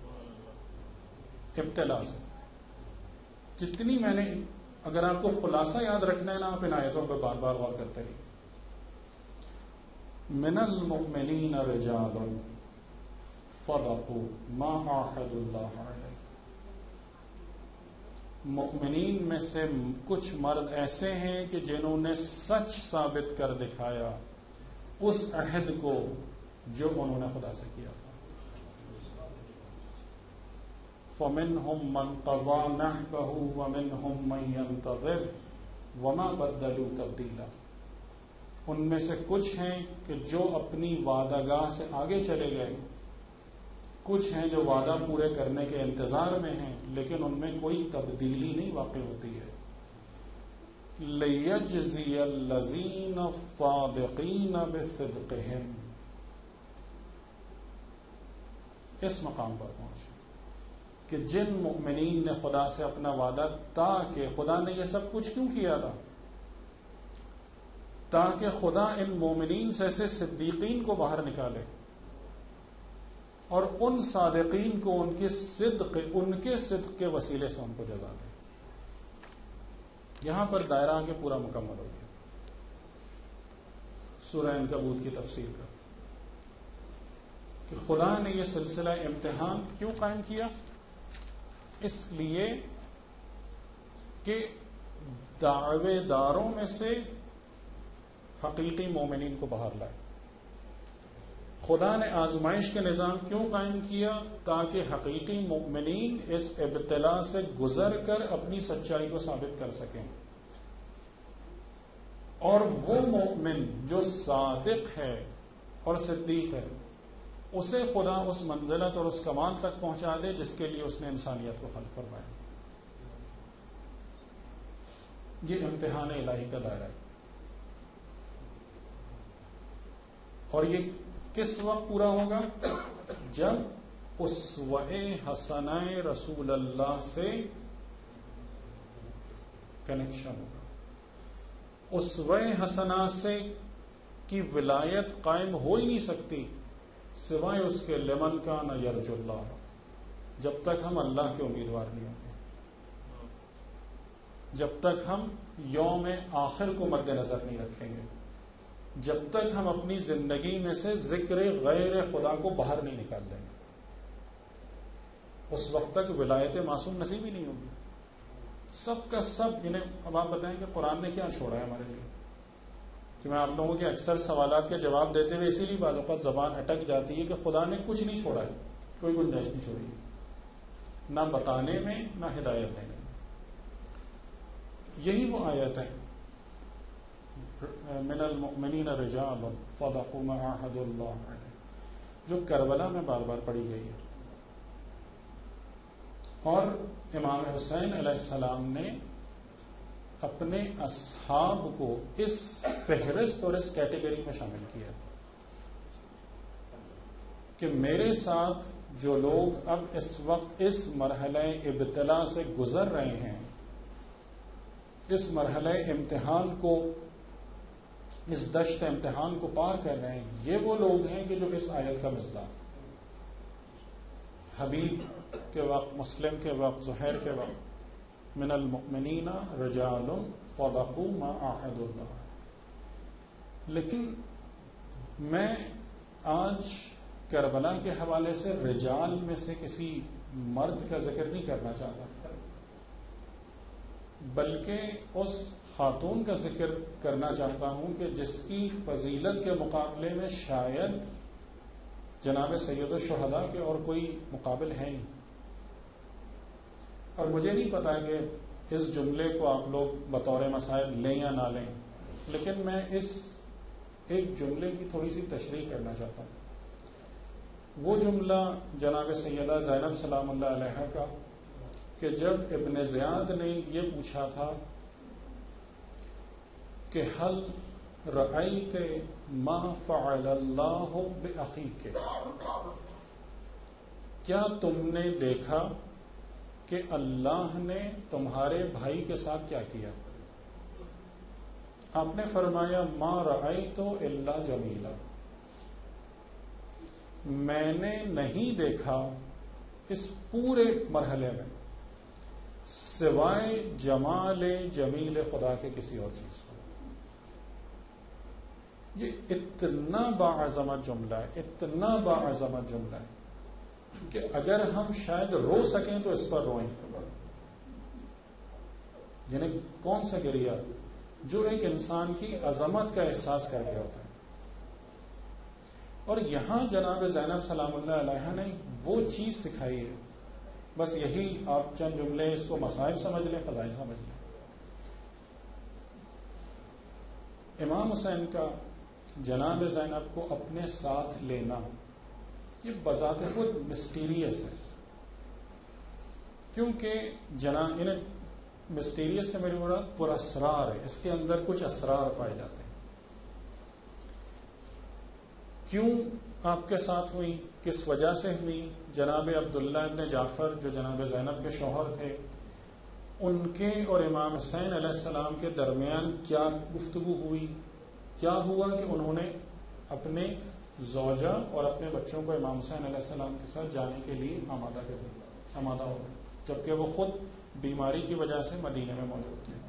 ابتلا سے جتنی میں نے، اگر آپ کو خلاصہ یاد رکھنا ہے نا، آپ ان آیتوں پہ بار بار غور کرتے رہیے. من المؤمنین رجال صدقوا ما عاهدوا اللہ علیہ، مؤمنین میں سے کچھ مرد ایسے ہیں کہ جنہوں نے سچ ثابت کر دکھایا اس عہد کو جو انہوں نے خدا سے کیا تھا. فَمِنْهُمْ مَنْ قَضَى نَحْبَهُ وَمِنْهُمْ مَنْ يَنْتَظِرُ وَمَا بَدَّلُوا تَبْدِيلًا، ان میں سے کچھ ہیں کہ جو اپنی وعدہ گاہ سے آگے چلے گئے، کچھ ہیں جو وعدہ پورے کرنے کے انتظار میں ہیں لیکن ان میں کوئی تبدیلی نہیں واقع ہوتی ہے. لِيَجْزِيَ الَّذِينَ الصَّادِقِينَ بِصِدْقِهِمْ، اس مقام پر پہنچے کہ جن مؤمنین نے خدا سے اپنا وعدہ، تاکہ خدا نے یہ سب کچھ کیوں کیا تھا؟ تاکہ خدا ان مومنین سے صدیقین کو باہر نکالے اور ان صادقین کو ان کے صدق کے وسیلے سے ان کو جزا دے. یہاں پر دائرہ کے پورا مکمل ہو گیا سورہ عنکبوت کی تفسیر کا، کہ خدا نے یہ سلسلہ امتحان کیوں قائم کیا؟ اس لیے کہ دعوے داروں میں سے حقیقی مومنین کو باہر لائے. خدا نے آزمائش کے نظام کیوں قائم کیا؟ تاکہ حقیقی مومنین اس ابتلا سے گزر کر اپنی سچائی کو ثابت کر سکیں، اور وہ مومن جو صادق ہے اور صدیق ہے اسے خدا اس منزلت اور اس کمال تک پہنچا دے جس کے لیے اس نے انسانیت کو خلق فرمایا. یہ امتحان الہی کا دائرہ ہے. اور یہ کس وقت پورا ہوگا؟ جب اسوہ حسنہ رسول اللہ سے کنیکشن ہوگا. اسوہ حسنہ سے کی ولایت قائم ہو ہی نہیں سکتی سوائے اس کے لمن کان یرجو اللہ، جب تک ہم اللہ کے امیدوار نہیں ہوں گے، جب تک ہم یوم آخر کو مد نظر نہیں رکھیں گے، جب تک ہم اپنی زندگی میں سے ذکر غیر خدا کو باہر نہیں نکال دیں گے، اس وقت تک ولایت معصوم نصیب ہی نہیں ہوگی. سب کا سب انہیں. اب آپ بتائیں کہ قرآن نے کیا چھوڑا ہے ہمارے لیے؟ کہ میں آپ لوگوں کے اکثر سوالات کے جواب دیتے ہوئے اسی لیے بعض اوقات زبان اٹک جاتی ہے کہ خدا نے کچھ نہیں چھوڑا ہے، کوئی گنجائش نہیں چھوڑی، نہ بتانے میں نہ ہدایت دینے میں. یہی وہ آیت ہے من المؤمنین رجال صدقوا ما عاهدوا اللہ علیہ، جو کربلا میں بار بار پڑھی گئی ہے. اور امام حسین علیہ السلام نے اپنے اصحاب کو اس فہرست اور اس کیٹیگری میں شامل کیا کہ میرے ساتھ جو لوگ اب اس وقت اس مرحلہ ابتلا سے گزر رہے ہیں، اس مرحلہ امتحان کو، اس دشت امتحان کو پار کر رہے ہیں، یہ وہ لوگ ہیں کہ جو اس آیت کا مصداق، حبیب کے وقت، مسلم کے وقت، زہیر کے وقت من المؤمنین رجال صدقوا ما عاهدوا اللہ. لیکن میں آج کربلا کے حوالے سے رجال میں سے کسی مرد کا ذکر نہیں کرنا چاہتا، بلکہ اس خاتون کا ذکر کرنا چاہتا ہوں کہ جس کی فضیلت کے مقابلے میں شاید جناب سید الشہداء کے اور کوئی مقابل ہے نہیں. اور مجھے نہیں پتا کہ اس جملے کو آپ لوگ بطور مسائل لیں یا نہ لیں، لیکن میں اس ایک جملے کی تھوڑی سی تشریح کرنا چاہتا ہوں. وہ جملہ جناب سیدہ زینب سلام اللہ علیہ کا کہ جب ابن زیاد نے یہ پوچھا تھا کہ حل رأیت ما فعل اللہ بأخیک، کیا تم نے دیکھا کہ اللہ نے تمہارے بھائی کے ساتھ کیا کیا؟ آپ نے فرمایا ما رأیت الا جمیلا، میں نے نہیں دیکھا اس پورے مرحلے میں سوائے جمال جمیل خدا کے کسی اور چیز کو. یہ اتنا باعظمت جملہ ہے، اتنا باعظمت جملہ ہے کہ اگر ہم شاید رو سکیں تو اس پر روئیں. یعنی کون سا گریہ جو ایک انسان کی عظمت کا احساس کر کے ہوتا ہے. اور یہاں جناب زینب سلام اللہ علیہ نے وہ چیز سکھائی ہے. بس یہی آپ چند جملے اس کو مصائب سمجھ لیں، فضائل سمجھ لیں. امام حسین کا جناب زینب کو اپنے ساتھ لینا یہ بذات خود مسٹیریس ہے، کیونکہ جناب انہیں مسٹیریس سے میری مراد پر اسرار ہے، اس کے اندر کچھ اسرار پائے جاتے ہیں. کیوں آپ کے ساتھ ہوئی، کس وجہ سے ہوئی؟ جناب عبداللہ ابن جعفر جو جناب زینب کے شوہر تھے، ان کے اور امام حسین علیہ السلام کے درمیان کیا گفتگو ہوئی، کیا ہوا کہ انہوں نے اپنے زوجہ اور اپنے بچوں کو امام حسین علیہ السلام کے ساتھ جانے کے لیے آمادہ ہو گئے، جبکہ وہ خود بیماری کی وجہ سے مدینے میں موجود تھے.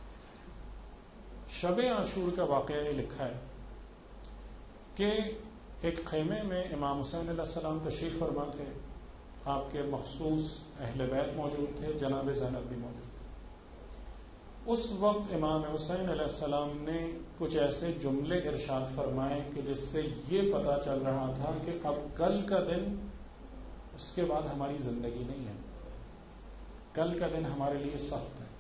شب عاشور کا واقعہ یہ لکھا ہے کہ ایک خیمے میں امام حسین علیہ السلام تشریف فرما تھے، آپ کے مخصوص اہل بیت موجود تھے، جناب زینب بھی موجود تھے. اس وقت امام حسین علیہ السلام نے کچھ ایسے جملے ارشاد فرمائے کہ جس سے یہ پتہ چل رہا تھا کہ اب کل کا دن اس کے بعد ہماری زندگی نہیں ہے، کل کا دن ہمارے لیے سخت ہے.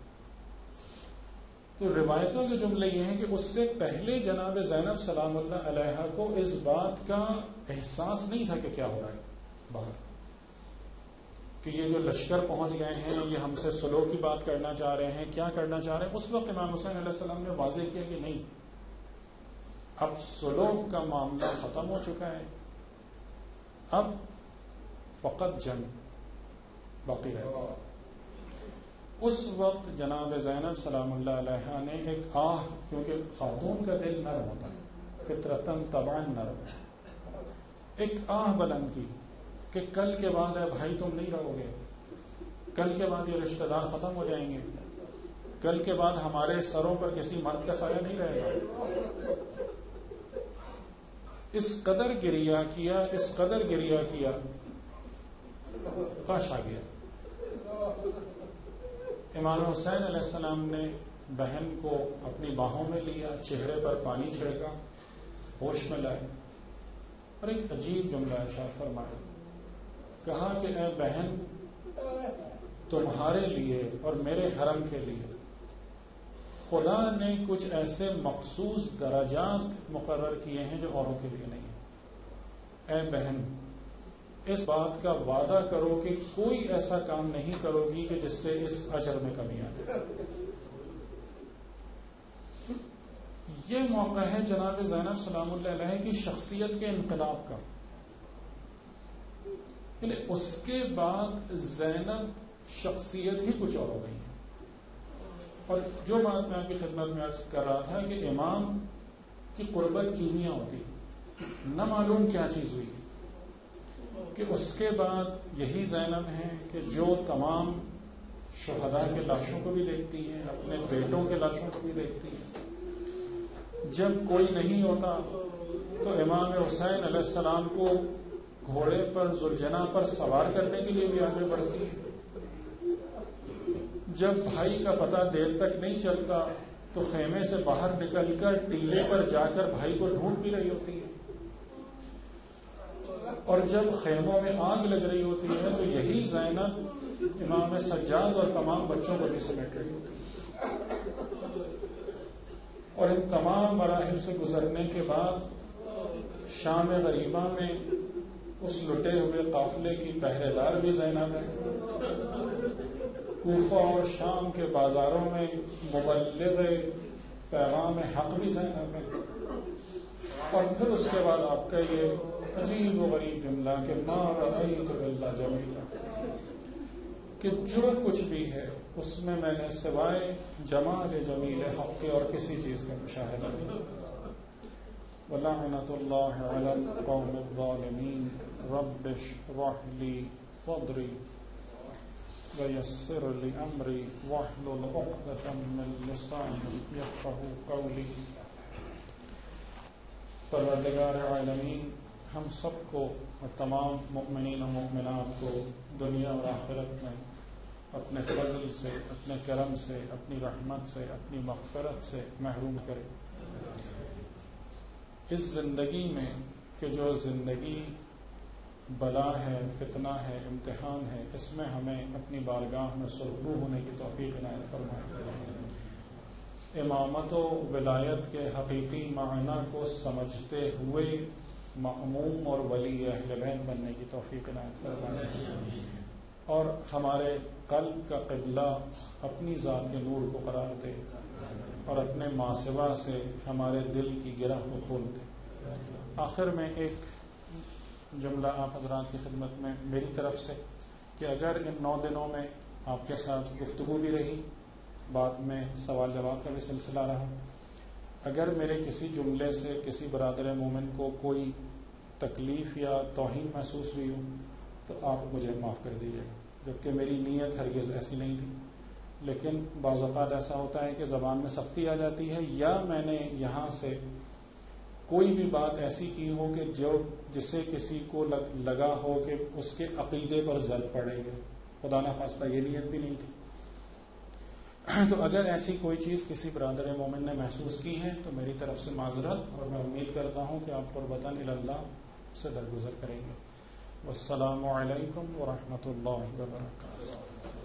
تو روایتوں کے جملے یہ ہیں کہ اس سے پہلے جناب زینب سلام اللہ علیہ کو اس بات کا احساس نہیں تھا کہ کیا ہو رہا ہے باہر، کہ یہ جو لشکر پہنچ گئے ہیں یہ ہم سے صلح کی بات کرنا چاہ رہے ہیں، کیا کرنا چاہ رہے ہیں. اس وقت امام حسین علیہ السلام نے واضح کیا کہ نہیں، اب صلح کا معاملہ ختم ہو چکا ہے، اب فقط جنگ باقی رہے گا. اس وقت جناب زینب سلام اللہ علیہ نے ایک آہ، کیونکہ خاتون کا دل نرم ہوتا ہے، فطرتاً طبعاً نرم، ایک آہ بلند کی کہ کل کے بعد اے بھائی تم نہیں رہو گے، کل کے بعد یہ رشتہ دار ختم ہو جائیں گے، کل کے بعد ہمارے سروں پر کسی مرد کا سایہ نہیں رہے گا. اس قدر گریہ کیا، اس قدر گریہ کیا، خاش آ گیا. امام حسین علیہ السلام نے بہن کو اپنی باہوں میں لیا، چہرے پر پانی چھڑکا، ہوش میں لائے اور ایک عجیب جملہ ارشاد فرمایا. کہا کہ اے بہن، تمہارے لیے اور میرے حرم کے لیے خدا نے کچھ ایسے مخصوص درجات مقرر کیے ہیں جو اوروں کے لیے نہیں ہیں. اے بہن، اس بات کا وعدہ کرو کہ کوئی ایسا کام نہیں کرو گی کہ جس سے اس اجر میں کمی آ جائے. یہ موقع ہے جناب زینب سلام اللہ علیہ کی شخصیت کے انقلاب کا. یعنی اس کے بعد زینب شخصیت ہی کچھ اور ہو گئی ہے. اور جو بات میں آپ کی خدمت میں عرض کر رہا تھا کہ امام کی قربت کیمیا ہوتی، نہ معلوم کیا چیز ہوئی کہ اس کے بعد یہی زینب ہیں کہ جو تمام شہداء کے لاشوں کو بھی دیکھتی ہیں، اپنے بیٹوں کے لاشوں کو بھی دیکھتی ہیں۔ جب کوئی نہیں ہوتا تو امام حسین علیہ السلام کو گھوڑے پر ذوالجناح پر سوار کرنے کے لیے بھی آگے بڑھتی ہے۔ جب بھائی کا پتہ دیر تک نہیں چلتا تو خیمے سے باہر نکل کر ٹیلے پر جا کر بھائی کو ڈھونڈ بھی رہی ہوتی ہے، اور جب خیموں میں آگ لگ رہی ہوتی ہے تو یہی زینب امام سجاد اور تمام بچوں کو بھی سمیٹ رہی ہوتی ہے۔ اور ان تمام مراحل سے گزرنے کے بعد شام غریبہ میں اس لٹے ہوئے قافلے کی پہرے دار بھی زینب ہے، کوفہ اور شام کے بازاروں میں مبلغ پیغام حق بھی زینب ہے، اور پھر اس کے بعد آپ کا یہ عجیب و غریب جملہ کہ ما رأیت الا جمیلا، کہ جو کچھ بھی ہے اس میں میں نے سوائے جمال جمیل حق کے اور کسی چیز کا مشاہدہ نہیں۔ وَلَعْنَةُ اللَّهِ عَلَى الْقَوْمِ الظَّالِمِينَ رَبِّ اشْرَحْ لِي صَدْرِي وَيَسِّرْ لِي أَمْرِي وَاحْلُلْ عُقْدَةً مِّن لِّسَانِي يَفْقَهُوا قَوْلِي۔ پروردگار عالمین ہم سب کو اور تمام مؤمنین و مؤمنات کو دنیا اور آخرت میں اپنے فضل سے، اپنے کرم سے، اپنی رحمت سے، اپنی مغفرت سے محروم کرے۔ اس زندگی میں کہ جو زندگی بلا ہے، فتنہ ہے، امتحان ہے، اس میں ہمیں اپنی بارگاہ میں سرخرو ہونے کی توفیق عنایت فرمائے۔ امامت و ولایت کے حقیقی معنی کو سمجھتے ہوئے مأموم اور ولی اہل بیت بننے کی توفیق عنایت فرمائے، اور ہمارے قلب کا قبلہ اپنی ذات کے نور کو قرار دے، اور اپنے ماسوا سے ہمارے دل کی گرہ کو کھول دے۔ آخر میں ایک جملہ آپ حضرات کی خدمت میں میری طرف سے، کہ اگر ان 9 دنوں میں آپ کے ساتھ گفتگو بھی رہی، بعد میں سوال جواب کا بھی سلسلہ رہا، اگر میرے کسی جملے سے کسی برادر مومن کو کوئی تکلیف یا توہین محسوس ہوئی ہو تو آپ مجھے معاف کر دیجیے، جبکہ میری نیت ہرگز ایسی نہیں تھی، لیکن بعض اوقات ایسا ہوتا ہے کہ زبان میں سختی آ جاتی ہے، یا میں نے یہاں سے کوئی بھی بات ایسی کی ہو کہ جس سے کسی کو لگا ہو کہ اس کے عقیدے پر ضرب پڑے گا، خدا نخواستہ یہ نیت بھی نہیں تھی۔ تو اگر ایسی کوئی چیز کسی برادر مومن نے محسوس کی ہے تو میری طرف سے معذرت، اور میں امید کرتا ہوں کہ آپ قربتاً الی اللہ سے درگزر کریں گے۔ والسلام علیکم ورحمۃ اللہ وبرکاتہ۔